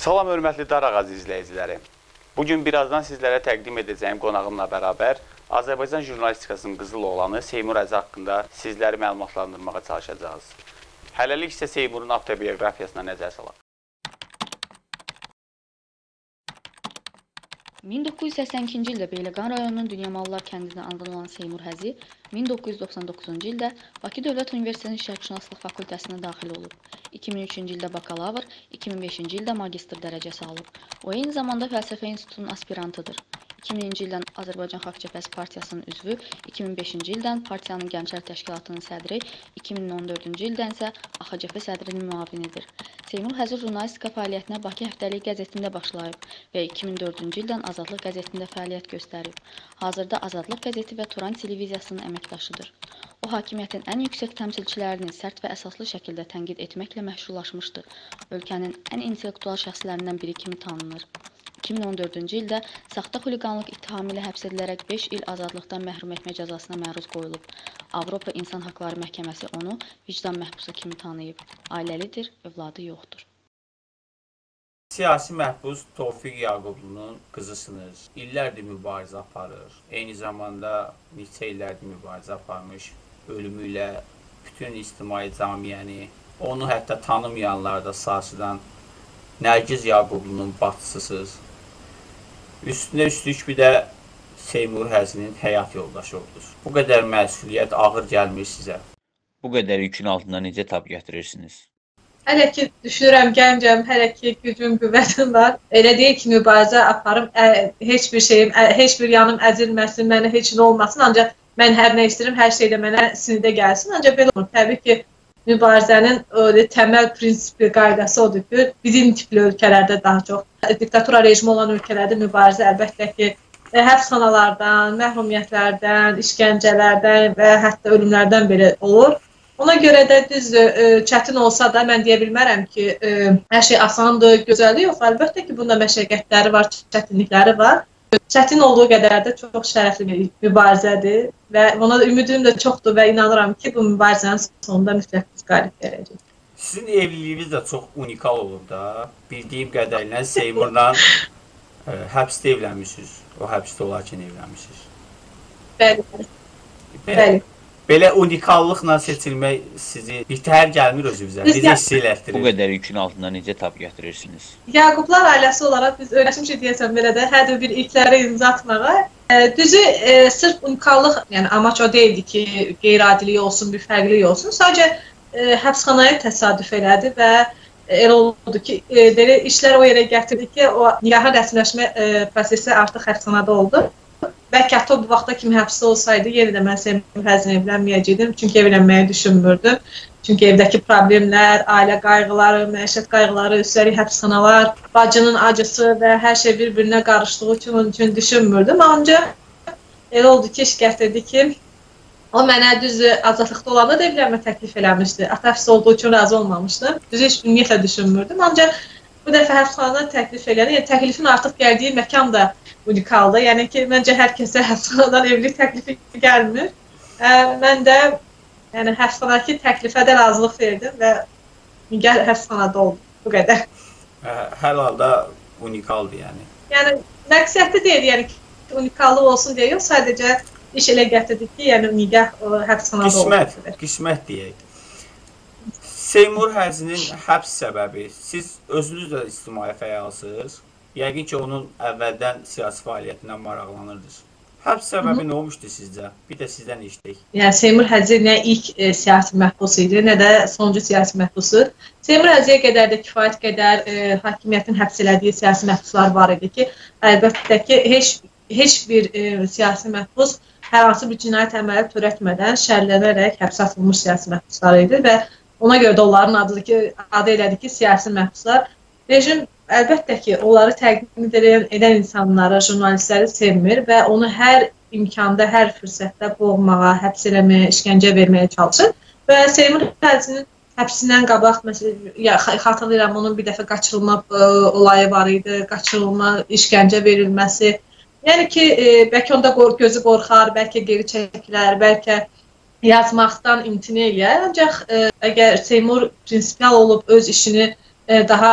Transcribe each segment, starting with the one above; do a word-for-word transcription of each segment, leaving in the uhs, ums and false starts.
Salam, hörmətli Darağaz izləyiciləri. Bugün birazdan sizlərə təqdim edəcəyim qonağımla bərabər Azərbaycan jurnalistikasının qızıl oğlanı Seymur Əzi haqqında sizləri məlumatlandırmağa çalışacağız. Hələlik isə Seymurun avtobiografiyasına nəzər salaq. min doqquz yüz səksən ikinci ildə Beyləqan rayonunun Dünyamallar kəndində anadan olan Seymur Həzi min doqquz yüz doxsan doqquzuncu ildə Bakı Dövlət Universitetinin Şərqşünaslıq fakültəsinə daxil olub. iki min üçüncü ildə bakalavr, iki min beşinci ildə magistr dərəcəsi alıb. O eyni zamanda Fəlsəfə İnstitutunun aspirantıdır. iki mininci ildən Azərbaycan Xalq Cəbhəsi Partiyasının üzvü, iki min beşinci ildən partiyanın Gənclər Təşkilatının sədri, iki min on dördüncü ildən isə A X C F sədrinin müavinidir. Seymur Həzi jurnalistika fəaliyyətinə Bakı Həftəlik qəzetində başlayıb və iki min dördüncü ildən Azadlıq qəzetində fəaliyyət göstərib. Hazırda Azadlıq qəzeti və Turan televiziyasının əməkdaşıdır. O, hakimiyyətin ən yüksək təmsilçilərini sərt və əsaslı şəkildə tənqid etməklə məşhurlaşmışdır. Ölkənin ən intellektual şəxslərindən biri kimi tanınır. iki min on dördüncü ildə saxta xuliqanlıq ittihamı ilə həbs edilərək beş il azadlıqdan məhrum etmə cəzasına məruz qoyulub. Avropa İnsan Haqları Məhkəməsi onu vicdan məhbusu kimi tanıyıb. Ailəlidir, övladı yoxdur. Siyasi məhbus Tofiq Yaqublu'nun qızısınız. İllərdir mübarizə aparır. Eyni zamanda neçə illərdir mübarizə aparmış. Ölümü ilə bütün ictimai camiyyəni, onu hətta tanımayanlar da sarsıdan Nərgiz Yaqublu'nun bacısısınız. Üstünə üstlük bir də Seymur Həzinin həyat yoldaşı oldunuz. Bu qədər məsuliyyət ağır gəlmir sizə. Bu qədər yükün altında necə tab gətirirsiniz? Hələ ki düşünürəm, gəncəm, hələ ki gücüm, qüvvətim var. Elə deyil ki, mübarizə aparım, ə, heç bir şeyim, ə, heç bir yanım əzilməsin, mənə heç nə olmasın. Ancaq mən hər nə istəyirəm, hər şey də mənə sinirdə gəlsin. Ancaq belə olur. Təbii ki, mübarizənin öyle, təməl prinsipi, qaydası odur ki, bizim tipli ölkələrdə daha çox, diktatura rejimi olan ölkələrdə mübarizə əlbəttə ki, həbsxanalardan, məhrumiyyətlərdən, işgəncələrdən və hətta ölümlərdən belə olur. Ona görə də düzdür, çətin olsa da mən deyə bilmərəm ki, hər şey asandır, gözəldir, yox, əlbəttə ki, bunda məşəqqətləri var, çətinlikləri var. Çətin olduğu qədər də çox şərəfli bir mübarizədir və ona da ümidim də çoxdur və inanıram ki, bu mübarizənin sonunda mütləq biz qalib gələcək. Sizin evliliyiniz də çox unikal olur da. Bildiyim qədərlə Seymurla ə, həbsdə evlənmişsiniz. O həbsdə olarkən evlənmişsiniz. Bəli, bəli. Belə unikallıqla seçilmək sizi bir təhər gəlmir özünüzə, necə hiss elətdirir? Bu qədər yükün altında necə tab gətirirsiniz? Yaqublar ailəsi olaraq biz öyrəşmişik deyəsəm belə də, hər bir ilklərə imza atmağa. E, düzü, e, sırf unikallıq, yəni amaç o deyildi ki, qeyri-adilik olsun, bir fərqlilik olsun. Sadəcə e, həbsxanaya təsadüf elədi və elə oldu ki, e, belə işlər o yerə gətirdi ki, o nigahın rəsmiləşmə e, prosesi artıq həbsxanada oldu. Bəlkə hətta bu vaxta kimi həbsdə olsaydı, yenə də mən Seymur Həzinə evlənməyəcəkdim. Çünki evlənməyi düşünmürdüm. Çünki evdəki problemlər, ailə qayğıları, məişət qayğıları, üstəlik həbsxanalar, bacının acısı və hər şey bir-birinə qarışdığı üçün onun üçün düşünmürdüm. Ancaq elə oldu ki, iş gətirdi ki, o mənə düzü azadlıqda olanda da evlənmə təklif eləmişdi. Ata həbsdə olduğu üçün razı olmamışdım. Düzü heç ümumiyyətlə düşünmürdüm. Ancaq bu dəfə həbsxanadan təklif elədi. Yəni təklifin artıq gəldiyi məkan da unikaldır. Yəni ki, məncə hər kəsə həbsxanadan evlilik təklifi gəlmir. Ə, mən də yəni, həbsxanadakı təklifə də razılıq verdim və nigah həbsxanada oldu. Bu qədər. Hər halda unikaldır yəni. Yəni, məqsədli deyil, yəni ki, unikallıq olsun deyə yox, sadəcə iş elə gətirdik ki, yəni nigah həbsxanada oldu. Qismət, qismət deyək. Seymur Həzinin həbs səbəbi, siz özünüz də ictimai fəalsınız. Yəqin ki, onun əvvəldən siyasi fəaliyyətindən maraqlanırdınız. Həbs səbəbi nə olmuşdu sizcə? Bir də sizdən işləyik. Yəni, Seymur Həzi nə ilk e, siyasi məhbus idi, nə də sonuncu siyasi məhbusu. Seymur Həziyə qədər də kifayət qədər e, hakimiyyətin həbs elədiyi siyasi məhbuslar var idi ki, əlbəttə ki, heç, heç bir e, siyasi məhbus hər hansı bir cinayət əməli törətmədən şərlənərək həbsə atılmış siyasi məhbuslar idi və ona görə də onların adı, ki, adı elədi ki, siyasi məhbuslar. Rejim əlbəttə ki, onları təqdim edən, edən insanları, jurnalistləri sevmir və onu hər imkanda, hər fürsətdə boğmağa, həbs eləməyə, işgəncə verməyə çalışır. Və Seymur Həzinin həbsindən qabaq, məsələn, xatırlayıram, onun bir dəfə qaçırılma ə, olayı var idi, qaçırılma, işgəncə verilməsi. Yəni ki, ə, bəlkə onda gözü qorxar, bəlkə geri çəkilər, bəlkə yazmaqdan imtina eləyər. Ancaq ə, əgər Seymur prinsipial olub öz işini ə, daha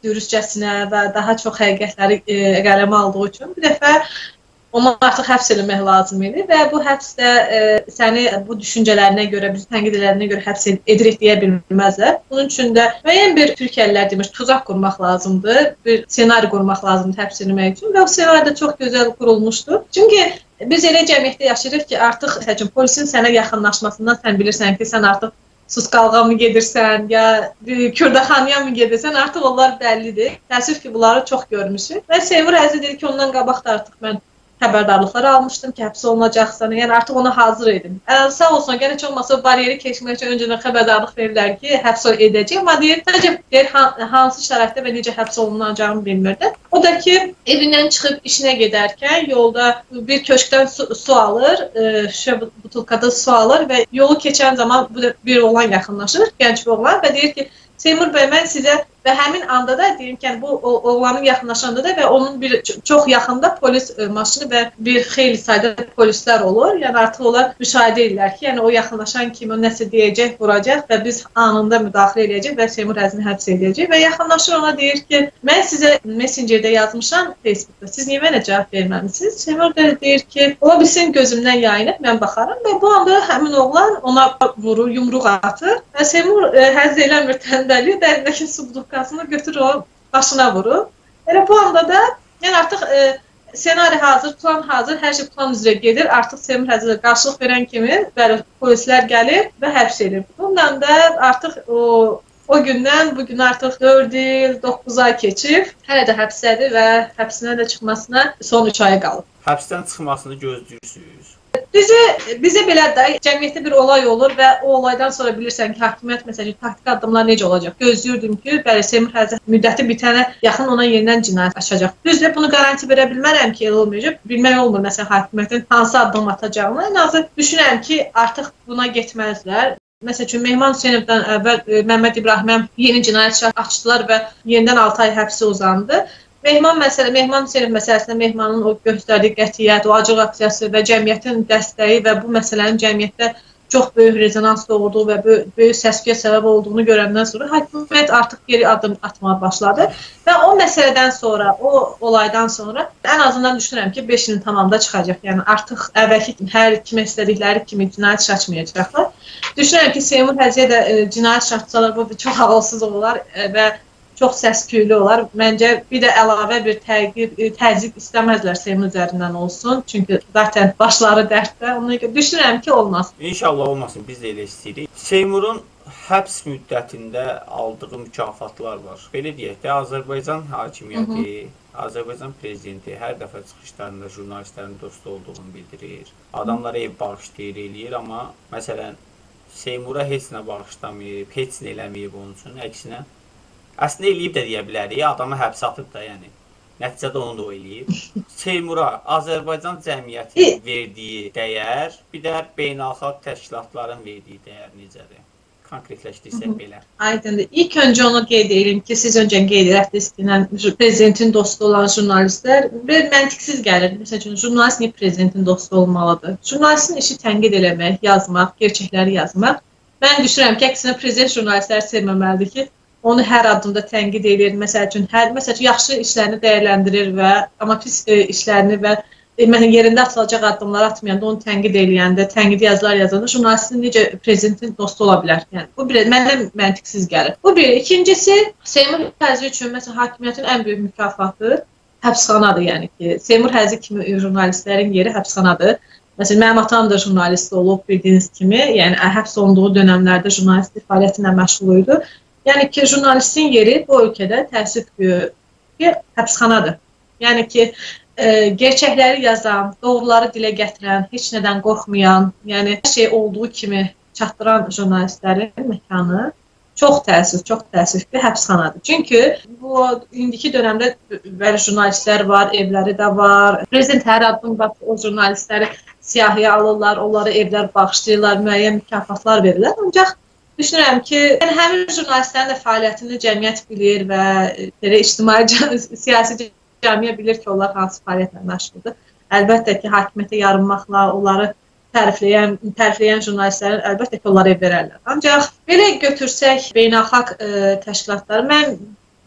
dürüstcəsinə və daha çox həqiqətləri e, qələmə aldığı üçün bir dəfə onu artıq həbs eləmək lazım idi və bu həbsdə e, səni bu düşüncələrinə görə, bu tənqidlərinə görə həbs edirik deyə bilməzlər. Bunun üçün də müəyyən bir türkəlilər demiş, tuzaq qurmaq lazımdır, bir ssenari qurmaq lazımdır həbs etmək üçün və o ssenari də çox gözəl qurulmuşdu. Çünki biz elə cəmiyyətdə yaşayırıq ki, artıq həkim polisin sənə yaxınlaşmasından sən bilirsən ki, sən artıq Susqalğa mı gedirsən, ya Kürdaxanıya mı gedirsən, artıq onlar bəllidir. Təəssüf ki, bunları çox görmüşük. Və Seymur Əziz dedi ki, ondan qabaq da artıq mən xəbərdarlıqları almışdım ki, həbs olunacaqsan, yəni artıq ona hazır idim. Ə, sağ olsun, gene heç olmasa bariyeri keçmək üçün öncədən xəbərdarlıq verirlər ki, həbs edəcək, amma deyir, sadəcə deyir, hansı şəraitdə və necə həbs olunacağını bilmirdi. O da ki, evindən çıxıb işinə gedərkən yolda bir köşkdən su, su alır, e, şüşə butulkada su alır və yolu keçən zaman bir oğlan yaxınlaşır, gənc bir oğlan və deyir ki, Seymur bəy, mən sizə və həmin anda da deyim ki, bu oğlanın yaxınlaşanda da və onun bir çox yaxında polis e, maşını və bir xeyli sayda polislər olur. Yəni artıq onlar müşahidə edirlər ki, yəni o yaxınlaşan kimi o nəsə deyəcək, vuracaq və biz anında müdaxilə edəcək və Seymur Əzini həbs edəcək və yaxınlaşır ona deyir ki, mən sizə Messengerdə yazmışam Facebookda. Siz niyə mənə cavab verməmisiniz? Seymur da deyir ki, ola bilsin gözümdən yayınıb, mən baxaram və bu anda həmin oğlan ona vurur, yumruq atır və Seymur e, həzz eləmir tənbəli, dərindəki su budurkasını götürür o başına vurur. Elə bu anda da yəni artıq e, senari hazır, plan hazır, hər şey plan üzrə gedir. Artıq Seymur Əzizə qarşılıq verən kimi bəli, polislər gəlir və həbs edir. Bundan da artıq o, o gündən bu gün artıq dörd il, doqquz ay keçib. Hələ də həbsdədir və həbsindən də çıxmasına son üç ay qalıb. Həbsdən çıxmasını gözləyirsiniz? Düzü, bizə belə də cəmiyyətdə bir olay olur və o olaydan sonra bilirsən ki, hakimiyyət məsələn taktik addımlar necə olacaq? Gözləyirdim ki, bəli Seymur Əziz müddəti bitənə yaxın ona yenidən cinayət açacaq. Düzdür, bunu garanti verə bilmərəm ki, elə olmayacaq. Bilmək olmur məsələn hakimiyyətin hansı addım atacağını. Ən azı düşünürəm ki, artıq buna getməzlər. Məsəl üçün Mehman Hüseynovdan əvvəl Məmməd İbrahimə yeni cinayət açdılar və yenidən altı ay həbsi uzandı. Mehman məsələ, Mehman Hüseynov məsələsində Mehmanın o göstərdiyi qətiyyət, o acıq aksiyası və cəmiyyətin dəstəyi və bu məsələnin cəmiyyətdə çox böyük rezonans doğurduğu və böyük səs-küyə səbəb olduğunu görəndən sonra hakimiyyət artıq geri addım atmağa başladı və o məsələdən sonra, o olaydan sonra ən azından düşünürəm ki, beş ilin tamamında çıxacaq. Yəni artıq əvvəlki hər kimə istədikləri kimi cinayət iş açmayacaqlar. Düşünürəm ki, Seymur Əzizə də e, cinayət iş açsalar bu çox ağılsız olar e, və çox səs-küylü olar. Məncə bir də əlavə bir təqib, təzyiq istəməzlər Seymur üzərindən olsun. Çünki zaten başları dərddə. Ona görə düşünürəm ki, olmaz. İnşallah olmasın, biz də elə istəyirik. Seymurun həbs müddətində aldığı mükafatlar var. Belə deyək də, Azərbaycan hakimiyyəti, Hı -hı. Azərbaycan prezidenti hər dəfə çıxışlarında jurnalistlərin dostu olduğunu bildirir. Adamlara ev bağışlayır, eləyir, amma məsələn, Seymura heç nə bağışlamayıb, heç nə eləməyib onun üçün, əksinə. Əslində eləyib də deyə bilərik, adamı həbsə atıb da, yəni. Nəticədə onu da o eləyib. Seymura Azərbaycan cəmiyyəti verdiyi dəyər, bir də beynəlxalq təşkilatların verdiyi dəyər necədir? Konkretləşdirsək belə. Aydındır. İlk öncə onu qeyd edirəm ki, siz öncə qeyd etdiniz, prezidentin dostu olan jurnalistlər bir məntiqsiz gəlir. Məsələn, jurnalist niyə prezidentin dostu olmalıdır? Jurnalistin işi tənqid eləmək, yazmaq, gerçəkləri yazmaq. Mən düşünürəm ki, əksinə prezident jurnalistləri sevməməlidir ki, onu hər addımda tənqid edir, məsəl üçün, hər, məsəl üçün, yaxşı işlərini dəyərləndirir və amma pis e, işlərini və e, yerində atılacaq addımları atmayanda, onu tənqid eləyəndə, tənqidi yazılar yazanda, jurnalistin necə prezidentin dostu ola bilər? Yəni, bu bir, mənə məntiqsiz gəlir. Bu bir. İkincisi, Seymur Əziz üçün, məsələn, hakimiyyətin ən böyük mükafatı həbsxanadır, yəni ki, Seymur Əziz kimi jurnalistlərin yeri həbsxanadır. Məsələn, mənim atam da jurnalist olub, bildiyiniz kimi, yəni həbs olunduğu dönəmlərdə jurnalistlik fəaliyyətinə məşğul idi. Yəni ki, jurnalistin yeri bu ölkədə təəssüf ki, həbsxanadır. Yəni ki, e, gerçəkləri yazan, doğruları dilə gətirən, heç nədən qorxmayan, yəni hər şey olduğu kimi çatdıran jurnalistlərin məkanı çox təəssüf, çox təəssüf ki, həbsxanadır. Çünki bu indiki dönəmdə bəli jurnalistlər var, evləri də var. Prezident hər addım bax, o jurnalistləri siyahıya alırlar, onları evlər bağışlayırlar, müəyyən mükafatlar verirlər. Ancaq düşünürəm ki, yəni, həmin jurnalistlərin də fəaliyyətini cəmiyyət bilir və belə ictimai, siyasi cəmiyyət bilir ki, onlar hansı fəaliyyətlə məşğuldur. Əlbəttə ki, hakimiyyətə yarınmaqla, onları tərifləyən, tərifləyən jurnalistlərin əlbəttə ki, onları ev verərlər. Ancaq belə götürsək beynəlxalq e, təşkilatları, mən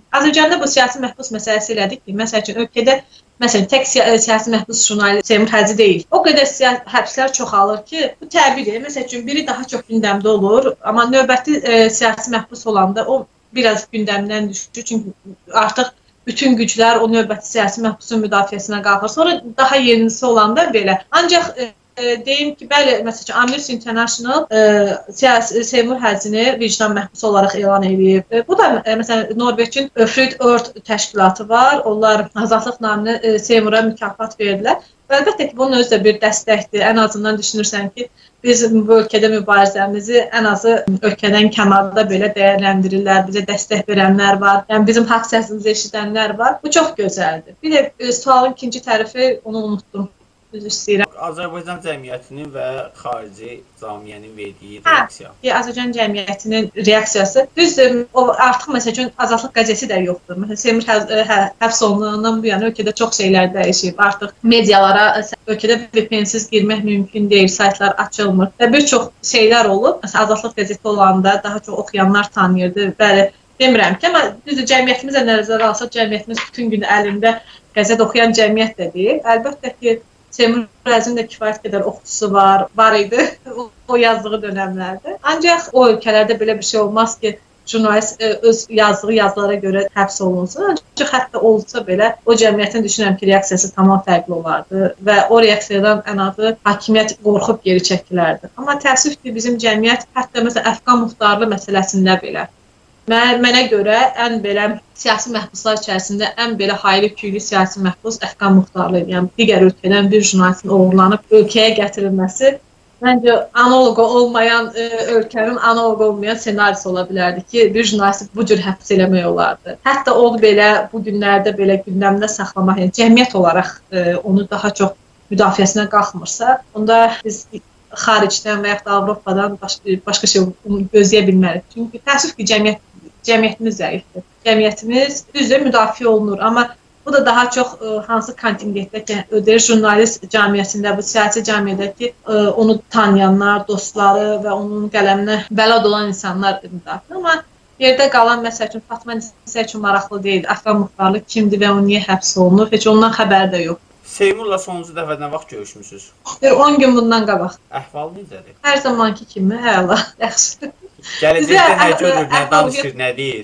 Azərbaycanda bu siyasi məhbus məsələsi elədik ki, məsəl üçün ölkədə məsələn tək siyasi məhbus jurnalist Seymur Həzi deyil. O qədər həbslər çoxalır ki, bu təbiidir. Məsəl üçün biri daha çox gündəmdə olur, amma növbəti e, siyasi məhbus olanda o biraz gündəmdən düşür. Çünki artıq bütün güclər o növbəti siyasi məhbusun müdafiəsinə qalxır. Sonra daha yenisi olanda belə. Ancaq e, deyim ki, bəli, məsələn, Amnesty International e, siyasi Seymur Həzini vicdan məhbusu olaraq elan edib. E, bu da e, məsələn Norveçin Fritt Ord təşkilatı var. Onlar azadlıq naminə e, Seymura mükafat verdilər. Və əlbəttə ki, bunun özü də bir dəstəkdir. Ən azından düşünürsən ki, biz bu ölkədə mübarizəmizi ən azı ölkədən kənarda belə dəyərləndirirlər, bizə dəstək verənlər var, yəni bizim haqq səsimizi eşidənlər var. Bu çox gözəldir. Bir də e, sualın ikinci tərəfi, onu unutdum. Üzr istəyirəm. Azərbaycan cəmiyyətinin və xarici cəmiyyənin verdiyi reaksiya. Hə, Azərbaycan cəmiyyətinin reaksiyası. Düzdür, o artıq məsəl üçün Azadlıq qəzeti də yoxdur. Məsələn, Seymur həbs olunduğundan bu yana ölkədə çox şeylər dəyişib. Artıq medialara ölkədə V P N-siz girmək mümkün deyil, saytlar açılmır və bir çox şeylər olub. Məsələn, Azadlıq qəzeti olanda daha çox oxuyanlar tanıyırdı. Bəli, demirəm ki, amma düzdür, cəmiyyətimizə nəzərə alsaq, cəmiyyətimiz bütün gün əlində qəzet oxuyan cəmiyyət də deyil. Əlbəttə ki, Seymur Həzinin də kifayət qədər oxucusu var, var idi o yazdığı dönəmlərdə. Ancaq o ölkələrdə belə bir şey olmaz ki, jurnalist öz yazdığı yazılara görə həbs olunsun. Ancaq hətta olsa belə o cəmiyyətin düşünürəm ki, reaksiyası tamam fərqli olardı və o reaksiyadan ən azı hakimiyyət qorxub geri çəkilərdi. Amma təəssüf ki, bizim cəmiyyət hətta məsələn Əfqan muxtarlığı məsələsində belə Mən, mənə görə ən belə siyasi məhbuslar içərisində ən belə hayli küylü siyasi məhbus Əfqan muxtarlığı, yəni digər ölkədən bir jurnalistin oğurlanıb ölkəyə gətirilməsi məncə analoq olmayan e, ölkənin analoq olmayan senarisi ola bilərdi ki, bir jurnalisti bu cür həbs eləmək olardı. Hətta o belə bu günlərdə belə gündəmdə saxlamaq, yəni cəmiyyət olaraq e, onu daha çox müdafiəsinə qalxmırsa, onda biz xaricdən və yaxud da Avropadan başqa, başqa şey gözləyə bilmərik. Çünki təəssüf ki, cəmiyyət Cəmiyyətimiz zəifdir. Cəmiyyətimiz düzdür, müdafiə olunur, amma bu da daha çox ə, hansı kontingentdə ki, ödəyir jurnalist cəmiyyətində, bu siyasi cəmiyyədə ki, ə, onu tanıyanlar, dostları və onun qələminə bələd olan insanlar müdafiə. Amma yerdə qalan, məsəl üçün, Fatma Nisə üçün maraqlı deyil. Əfqan muxtarlığı kimdir və o niyə həbs olunur? Heç ondan xəbəri də yox. Seymurla sonuncu dəfə nə vaxt görüşmüsünüz? on gün bundan qabaq. Əhval necədir? Hər zamanki kimi, hələ, yaxşı. Gələcəkdə nə görür, nə danışır, nə deyir?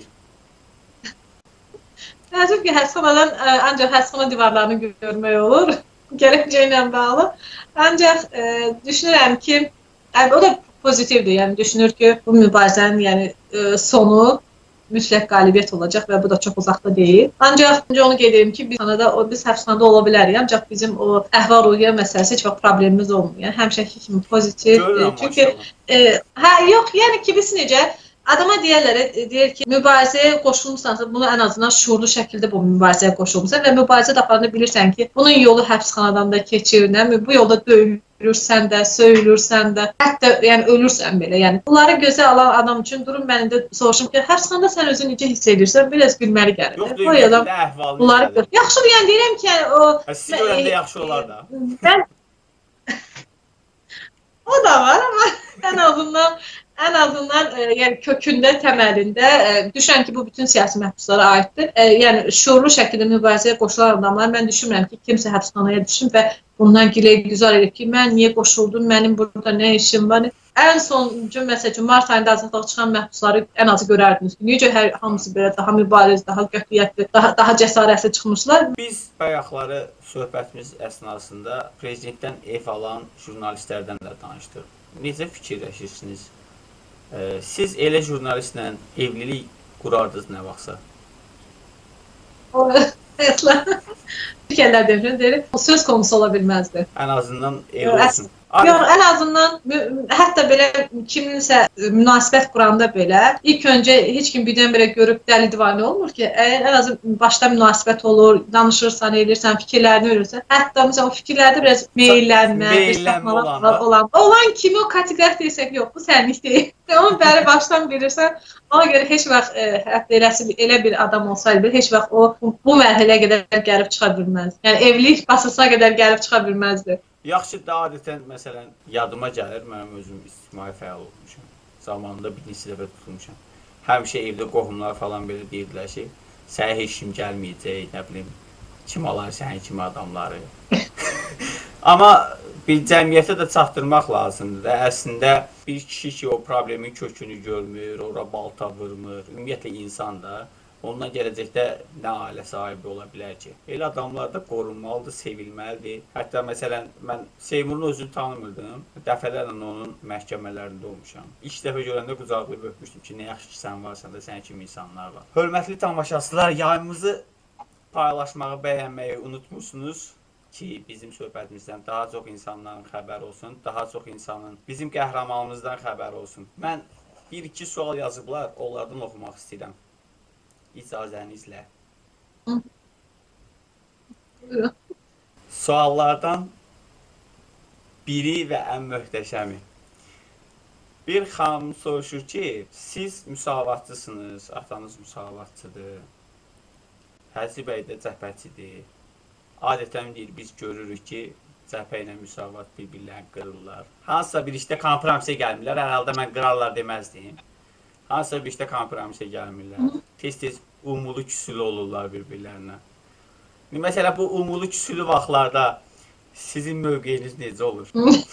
Təəssüf ki, həbsxanadan ancaq həbsxana divarlarını görmək olur, gələcəklə bağlı. Ancaq e, düşünürəm ki, o da pozitivdir, yəni düşünür ki, bu mübarizənin yəni, e, sonu mütləq qalibiyyət olacaq və bu da çox uzaqda deyil. Ancaq onu qeyd edim ki, biz həbsxanada, biz həbsxanada ola bilərik, ancaq bizim o əhval-ruhiyyə məsələsi heç vaxt problemimiz olmuyor. Yəni həmişəki kimi pozitiv. Görürəm, çünki e, hə yox, yəni ki, biz necə adama deyirlər, deyir ki, mübarizəyə qoşulmusansa, bunu ən azından şuurlu şəkildə bu mübarizəyə qoşulmusan və mübarizə aparanda bilirsən ki, bunun yolu həbsxanadan da keçir, nə? Bu yolda döyülürsən də, söyülürsən də, hətta yəni ölürsən belə. Yəni bunları gözə alan adam üçün durum mən indi soruşum ki, həbsxanada sən özünü necə hiss edirsən? Biraz gülməli gəlir. Yox, dünyada əhval bunları yaxşı yəni deyirəm ki, yəni o siz görəndə yaxşı olar da. Mən o da var, amma ən azından Ən azından e, yəni kökündə, təməlində e, düşən ki, bu bütün siyasi məhbuslara aiddir. E, yəni şuurlu şəkildə mübarizəyə qoşulan adamlar, mən düşünmürəm ki, kimsə həbsxanaya düşün və bundan güzar edir ki, mən niyə qoşuldum, mənim burada nə işim var. Ən sonuncu məsələn mart ayında azadlığa çıxan məhbusları ən azı görərdiniz ki, necə hər hamısı belə daha mübariz, daha qətiyyətli, daha daha cəsarətli çıxmışlar. Biz bayaqları söhbətimiz əsnasında prezidentdən ev alan jurnalistlərdən də danışdıq. Necə fikirləşirsiniz? Siz elə jurnalistlə evlilik qurardınız nə vaxtsa? O, fikirlər demişəm, deyir, söz konusu ola bilməzdi. Ən azından ev olsun. Yox, ən azından hətta belə kiminsə münasibət quranda belə ilk öncə heç kim birdən-birə görüb dəli divanə olmur ki, ən azı başda münasibət olur, danışırsan, elirsən, fikirlərini ölürsən. Hətta məsələn o fikirlərdə biraz meylənmə, meylənmə olan. Olan kimi o kateqoriyaya desək, yox, bu sənlik deyil. Onu bəri başdan bilirsən. Ona görə heç vaxt e, hətta eləsi, elə bir adam olsaydı, heç vaxt o bu mərhələyə qədər gəlib çıxa bilməzdi. Yəni evlilik basısına qədər gəlib çıxa bilməzdi. Yaxşı da adətən məsələn yadıma gəlir, mənim özüm ictimai fəal olmuşam. Zamanında bir neçə dəfə tutulmuşam. Həmişə evdə qohumlar falan belə deyirdilər ki, sənə heç kim gəlməyəcək, nə bilim, kim alar sənin kimi adamları. Amma bir cəmiyyətə də çatdırmaq lazımdır da. Əslində bir kişi ki, o problemin kökünü görmür, ora balta vurmur, ümumiyyətlə insan da, ondan gələcəkdə nə ailə sahibi ola bilər ki? Elə adamlar da qorunmalıdır, sevilməlidir. Hətta məsələn, mən Seymurun özünü tanımırdım. Dəfələrlə onun məhkəmələrində olmuşam. İlk dəfə görəndə qucaqlayıb öpmüşdüm ki, nə yaxşı ki, sən varsan da, sən kimi insanlar var. Hörmətli tamaşaçılar, yayımızı paylaşmağı, bəyənməyi unutmursunuz ki, bizim söhbətimizdən daha çox insanların xəbər olsun, daha çox insanın bizim qəhrəmanımızdan xəbər olsun. Mən bir-iki sual yazıblar, onlardan oxumaq istəyirəm. İcazənizlə. Suallardan biri və ən möhtəşəmi. Bir xanım soruşur ki, siz müsavatçısınız, atanız müsavatçıdır, Həzi bəy də cəbhəçidir. Adətən deyir, biz görürük ki, cəbhə ilə müsavat bir-birlərini qırırlar. Hansısa bir işdə kompromisə gəlmirlər, hər halda mən qırarlar deməzdim. Hansısa bir işdə kompromisə gəlmirlər. Tez-tez umulu küsülü olurlar bir-birlərinə. Məsələn, bu umulu küsülü vaxtlarda sizin mövqeyiniz necə olur?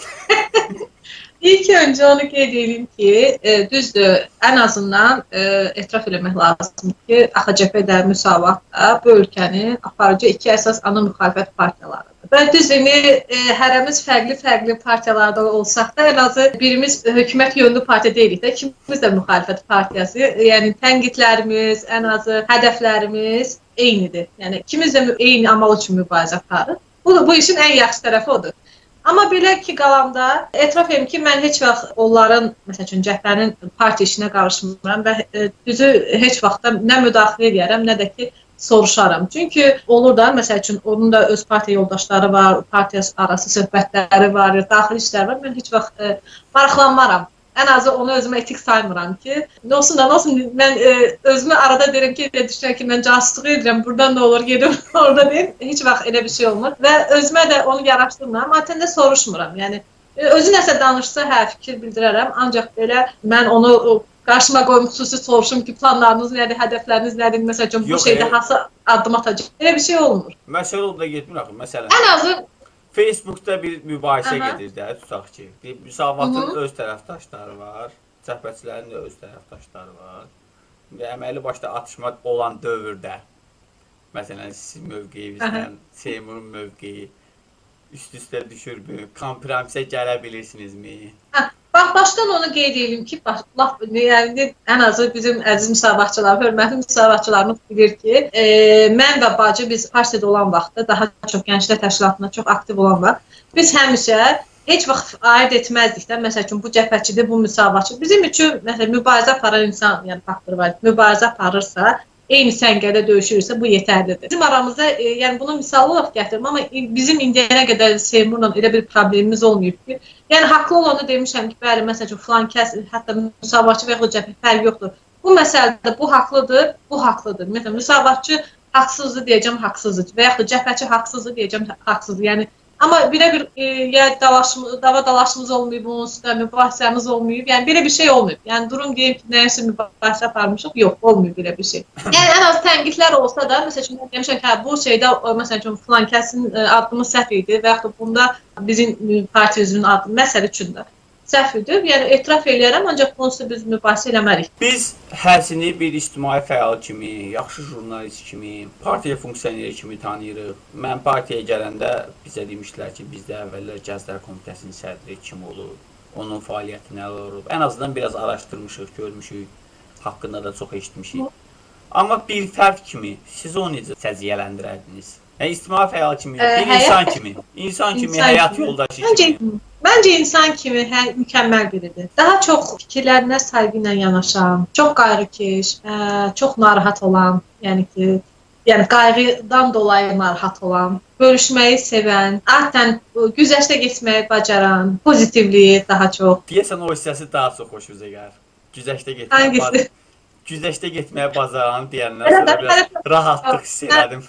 İlk öncə onu qeyd edeyim ki, e, düzdür, ən azından e, etiraf eləmək lazımdır ki, A X C P-də müsavatda bu ölkənin aparıcı iki əsas ana müxalifət partiyalarıdır. Və düzdür, e, hərəmiz fərqli-fərqli partiyalarda olsaq da, ən azı birimiz hökumət yönlü partiya deyilik də, ikimiz də müxalifət partiyası. Yəni, tənqidlərimiz, ən azı hədəflərimiz eynidir. Yəni, ikimiz də eyni amal üçün mübarizə aparır. Bu, bu işin ən yaxşı tərəfi odur. Amma belə ki, qalamda etiraf edim ki, mən heç vaxt onların, məsəl üçün, cəhbənin partiya işinə qarışmıram və e, düzü heç vaxtda nə müdaxilə edərəm, nə də ki, soruşaram. Çünki olur da, məsəl üçün, onun da öz partiya yoldaşları var, partiya arası söhbətləri var, daxili işlər var. Mən heç vaxt e, maraqlanmaram. Ən azı onu özümə etik saymıram ki, nə olsun da, nə olsun, mən e, özümü arada deyirəm ki, düşünürəm ki, mən casusluq edirəm, buradan da olur, gedim, orada deyim, heç vaxt elə bir şey olmur və özümə də onu yaraşdırmıram, zaten də soruşmuram, yəni, e, özü nəsə danışsa, hə, fikir bildirərəm, ancaq belə mən onu qarşıma qoyum, xüsusi soruşum ki, planlarınız nədir, hədəfləriniz nədir, məsələn, bu şeydə hansı addım atacaq, elə bir şey olmur. Məsələ oldu da getmir axı, məsələn. Ən azı Facebookda bir mübahisə gedir də, tutaq ki, müsavatın öz tərəfdaşları var, cəbhəçilərin də öz tərəfdaşları var və əməli başda atışma olan dövrdə, məsələn, sizin mövqeyinizdən, Seymurun mövqeyi üst-üstə düşürmü, kompromisə gələ bilirsinizmi? Hə, bax, başdan onu qeyd edeyim ki, bax, laf, yəni, ən azı bizim əziz müsavatçılar, hörmətli müsavatçılarımız bilir ki, e, mən və bacı biz partiyada olan vaxtda, daha çox gənclər təşkilatında çox aktiv olan vaxt, biz həmişə heç vaxt aid etməzdik də, məsəl üçün, bu cəbhəçidir, bu müsavatçı. Bizim üçün, məsələn, mübarizə aparan insan, yəni faktor var, mübarizə aparırsa, eyni səngədə döyüşürsə, bu yetərlidir. Bizim aramızda, e, yəni bunu misal olaraq gətirim, amma bizim indiyənə qədər Seymurla elə bir problemimiz olmayıb ki, yəni haqlı olanı demişəm ki, bəli, məsəl üçün, filan kəs, hətta müsavatçı və yaxud cəbhə fərq yoxdur. Bu məsələdə bu haqlıdır, bu haqlıdır. Məsələn, müsavatçı haqsızdır deyəcəm, haqsızdır və yaxud cəbhəçi haqsızdır deyəcəm, haqsızdır. Yəni, amma belə bir e, ya dalaşımız, dava dalaşımız olmayıb, onsuz da mübahisəmiz olmayıb. Yəni belə bir şey olmayıb. Yəni durum deyim ki, nəyəsə mübahisə aparmışıq, yox, olmayıb belə bir şey. Yəni ən az tənqidlər olsa da, məsəl üçün demişəm ki, hə, bu şeydə məsəl üçün filan kəsin addımı səhv idi və yaxud da bunda bizim partiya üzvünün addımı məsələ üçün də səhv idi. Yəni etiraf eləyərəm, ancaq onsuz da biz mübahisə eləmərik. Biz Həzini bir ictimai fəal kimi, yaxşı jurnalist kimi, partiya funksioneri kimi tanıyırıq. Mən partiyaya gələndə bizə demişdilər ki, bizdə əvvəllər Gənclər Komitəsinin sədri kim olur, onun fəaliyyəti nələr olub. Ən azından biraz araşdırmışıq, görmüşük, haqqında da çox eşitmişik. Amma bir fərq kimi, siz onu necə səciyyələndirərdiniz? Yəni, ictimai fəal kimi, bir insan kimi, insan kimi, həyat yoldaşı kimi. Məncə insan kimi hə, mükəmməl biridir. Daha çox fikirlərinə sayğı ilə yanaşan, çox qayğıkeş, çox narahat olan, yəni ki, yəni qayğıdan dolayı narahat olan, bölüşməyi sevən, adətən güzəştə getməyi bacaran, pozitivliyi daha çox. Deyəsən o hissəsi daha çox xoşunuza gəlir. Güzəştə getməyi, güzəştə getməyə bacaran deyəndən sonra biraz rahatlıq hiss elədim.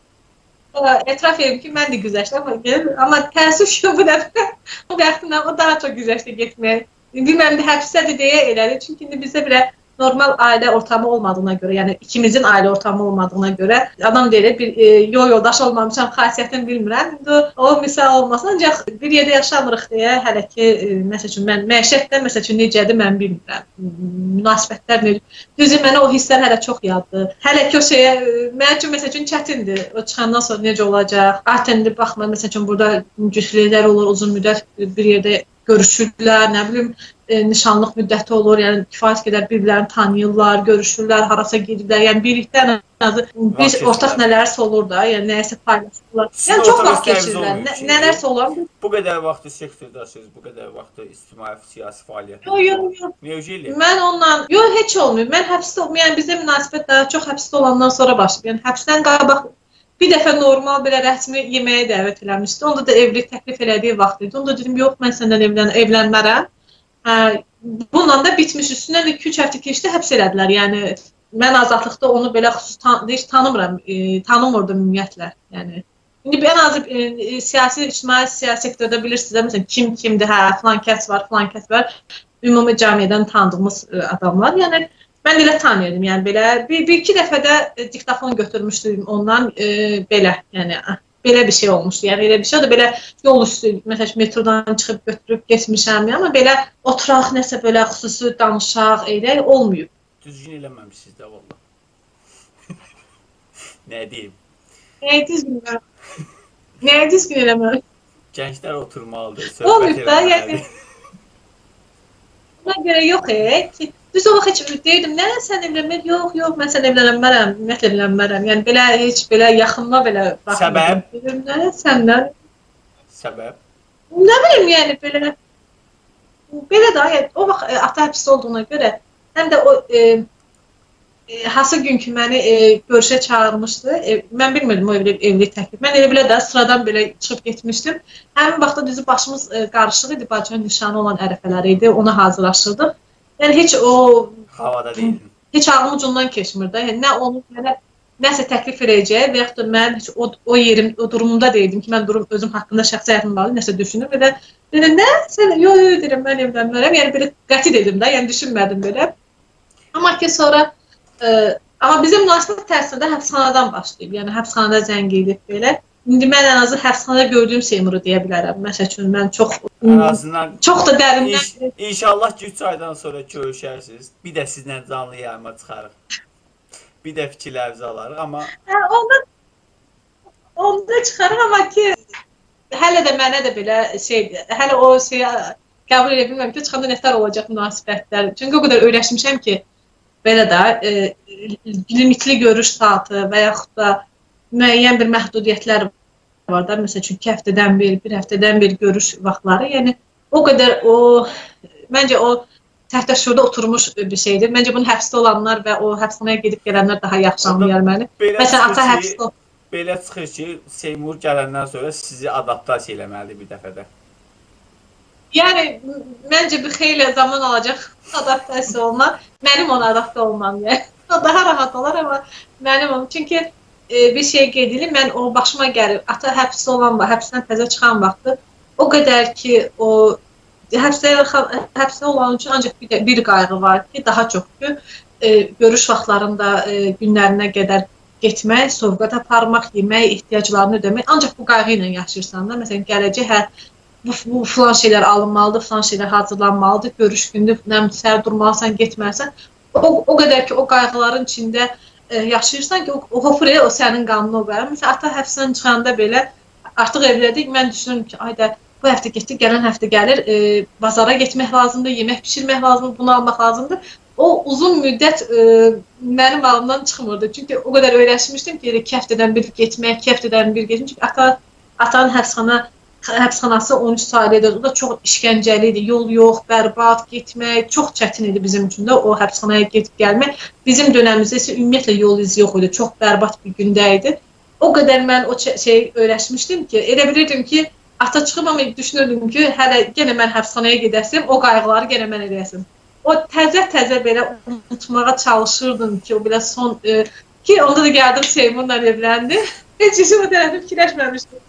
Etiraf edim ki, mən də güzəştə gedir, amma təəssüf ki, bu dəfə o vaxtından o daha çox güzəştə getməyə, bilməm də həbsədir deyə elədi, çünki indi bizdə belə normal ailə ortamı olmadığına görə, yəni ikimizin ailə ortamı olmadığına görə adam deyir bir e, yol yoldaş olmamışam, xasiyyətini bilmirəm. İndi o misal olmasın, ancaq bir yerdə yaşamırıq deyə hələ ki e, məsəl üçün mən məişətdə məsəl üçün necədir mən bilmirəm. Münasibətlər necə? Düzü mənə o hisslər hələ çox yaddır. Hələ ki o şeyə mənim üçün məsəl üçün çətindir. O çıxandan sonra necə olacaq? Artıq baxma məsəl üçün burada cütlüklər olur, uzun müddət bir yerdə görüşürlər, nə bilim, e, nişanlıq müddəti olur, yəni kifayət qədər bir-birlərini tanıyırlar, görüşürlər, harasa gedirlər, yəni birlikdə ən azı bir ortaq nələrsə olur da, yəni nəyəsə paylaşırlar. Yəni çox vaxt keçirirlər, nə, nələrsə olur. Bu qədər vaxtı sektördəsiniz, bu qədər vaxtı ictimai siyasi fəaliyyət. Yox, yox, yox. Necə? Mən onunla, yox, heç olmuyor. Mən həbsdə olmuyor, yəni bizdə münasibət daha çox həbsdə olandan sonra başlayıb. Yəni həbsdən qabaq bir dəfə normal belə rəsmi yeməyə dəvət eləmişdi. Onda da evlilik təklif elədiyi vaxt idi. Onda dedim, yox, mən səndən evlən evlənmərəm. Hə, bununla da bitmiş. Üstündən iki üç həftə keçdi, həbs elədilər. Yəni mən azadlıqda onu belə xüsusi tan heç tanımıram, e, tanımırdım ümumiyyətlə. Yəni indi ən azı e, siyasi, ictimai siyasi sektördə bilirsiniz, məsələn, kim kimdir, hə, filan kəs var, filan kəs var. Ümumi cəmiyyədən tanıdığımız e, adamlar. Yəni mən elə tanıyırdım, yəni belə bir, bir iki dəfə də e, diktafon götürmüşdüm ondan e, belə, yəni belə bir şey olmuşdu. Yəni elə bir şey o da belə yol üstü, məsələn metrodan çıxıb götürüb getmişəm, amma belə oturaq nəsə belə xüsusi danışaq, elə olmuyor. Düzgün eləməmişsiniz də vallahi. Nə deyim? Nəyi düzgün eləməli? Nəyi düzgün eləməli? Gənclər oturmalıdır, Olmuyor söhbət da, eləməlidir. yəni. Buna görə yox, e, ki, düz o vaxt heç deyirdim, nə, sən evlənmək, yox, yox, mən sən evlənmərəm, ümumiyyətlə evlənmərəm. Yəni belə heç belə yaxınma belə Səbəb? Dedim, nə, səndən? Səbəb? Nə bilim, yəni belə, belə də, yəni, o vaxt e, ata həbsdə olduğuna görə, həm də o, e, e, hansı gün ki məni e, görüşə çağırmışdı, e, mən bilmirdim o evlilik, evlilik təklif. Mən elə belə də sıradan belə çıxıb getmişdim. Həmin vaxtda düzü başımız e, qarışıq idi, bacının nişanı olan ərəfələri idi, ona hazırlaşırdıq. Yəni heç o havada deyildim. Heç ağlım ucundan keçmir də. Yəni nə onu mənə nəsə təklif edəcək və yaxud da mən heç o, o yerim, o durumumda deyildim ki, mən durum özüm haqqında şəxsi həyatım bağlı nəsə düşünürüm və dedim, nə? Sən yox, yox deyirəm, mən evlənmərəm. Yəni belə qəti dedim də, yəni düşünmədim belə. Amma ki sonra e, amma bizim münasibət təsirdə həbsxanadan başlayıb. Yəni həbsxanada zəng edib belə. İndi mən ən azı həbsxanada gördüyüm Seymuru deyə bilərəm. Məsəl üçün mən çox Ən azından çox da dərindən İnş, İnşallah ki üç aydan sonra görüşərsiniz. Bir də sizlə canlı yayıma çıxarıq. Bir də fikirlərinizi alarıq, amma hə, onda onda çıxarıq, amma ki hələ də mənə də belə şeydir. Hələ o şeyə qəbul edə bilmirəm ki, çıxanda nətər olacaq münasibətlər. Çünki o qədər öyrəşmişəm ki, belə də e, limitli görüş saatı və yaxud da müəyyən bir məhdudiyyətlər var da, məsəl üçün iki həftədən bir, bir həftədən bir görüş vaxtları. Yəni o qədər o məncə o təhtə şurada oturmuş bir şeydir. Məncə bunu həbsdə olanlar və o həbsxanaya gedib gələnlər daha yaxşı anlayar məni. Məsələn, ata həbsdə belə çıxır ki, Seymur gələndən sonra sizi adaptasiya eləməlidir bir dəfədə. Yəni məncə bir xeyli zaman alacaq adaptasiya olmaq. Mənim ona adaptə olmam yəni. O daha rahat olar, amma mənim olmam. Çünki e, bir şey qeydilir, mən o başıma gəlir. Ata həbsdə olan vaxt, həbsdən təzə çıxan vaxtı o qədər ki, o həbsdə həbsdə olan üçün ancaq bir, bir qayğı var ki, daha çox ki, e, görüş vaxtlarında e, günlərinə qədər getmək, sovqat aparmaq, yemək, ehtiyaclarını ödəmək. Ancaq bu qayğı ilə yaşayırsan da, məsələn, gələcək hə bu, bu filan şeylər alınmalıdır, filan şeylər hazırlanmalıdır, görüş gündür, səhər durmalısan, getməlisən. O, o qədər ki, o qayğıların içində e, yaşayırsan ki, o, o hofur elə, o sənin qanunu o qədər. Məsələn, ata həbsdən çıxanda belə artıq evlədik, mən düşünürüm ki, ayda bu həftə getdik, gələn həftə gəlir, e, bazara getmək lazımdır, yemək pişirmək lazımdır, bunu almaq lazımdır. O uzun müddət e, mənim ağlımdan çıxmırdı. Çünki o qədər öyrəşmişdim ki, iki həftədən bir getmək, iki həftədən bir getmək. Çünki ata, atanın həbsxana, həbsxanası on üç sayəlidir. O da çox işgəncəli idi. Yol yox, bərbad, getmək çox çətin idi bizim üçün də o həbsxanaya gedib gəlmək. Bizim dönəmimizdə isə ümumiyyətlə yol izi yox idi. Çox bərbad bir gündə idi. O qədər mən o şey öyrəşmişdim ki, elə bilirdim ki, ata çıxıb amma düşünürdüm ki, hələ yenə mən həbsxanaya gedəsim, o qayğıları yenə mən edəsim. O təzə-təzə belə unutmağa çalışırdım ki, o belə son e, ki, onda da gəldim Seymurla evləndi. Heç işim o tərəfi fikirləşməmişdim.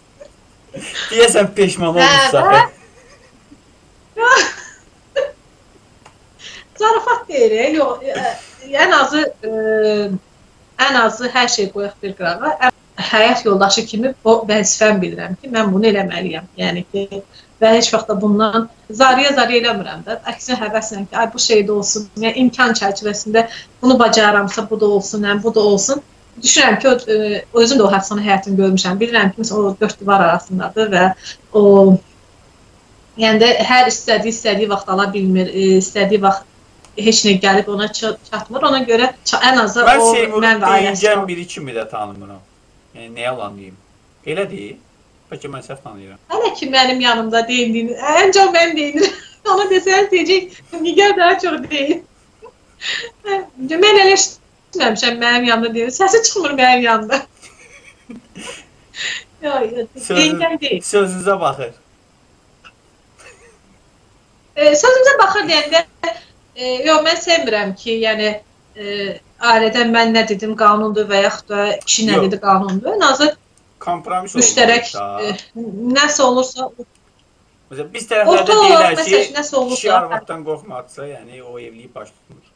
Deyəsən peşman olmuşsan. zarafat deyil, yox, ən azı ə, ən azı hər şey qoyaq bir qırağa. Həyat yoldaşı kimi o vəzifəm bilirəm ki, mən bunu eləməliyəm. Yəni ki, və heç vaxt da bundan zarıya-zarıya eləmirəm də. Əksinə həvəslə ki, ay bu şey də olsun, yəni imkan çərçivəsində bunu bacararamsa bu da olsun, yəni bu da olsun. Düşünürəm ki, o, özüm də o həbsxana həyatını görmüşəm. Bilirəm ki, o dörd divar arasındadır və o, yəni də hər istədiyi, istədiyi vaxt ala bilmir, istədiyi vaxt heç nə gəlib ona çatmır. Ona görə ən azı mən o, Seymurun mən və ailəsi deyingən biri kimi də tanımıram. Yəni, nə yalan deyim? Elə deyil. Bəlkə mən səhv tanıyıram. Hələ ki, mənim yanımda deyindiyini, ən çox mən deyinirəm. Ona desəniz deyəcək, Nigar daha çox deyil. Mən elə işləmişəm mənim yanımda deyil. Səsi çıxmır mənim yanımda. Deyingən deyil. Sözünüzə baxır. E, sözümüzə baxır deyəndə, e, yox, mən sevmirəm ki, yəni, e, ailədən mən nə dedim qanundur və yaxud da kişi nə dedi qanundur. Ən azı kompromis müştərək e, nəsə olursa... Məsələn, biz tərəflərdə deyilər ki, kişi olursa, arvaddan qorxmadsa, yəni o evliyi baş tutmur.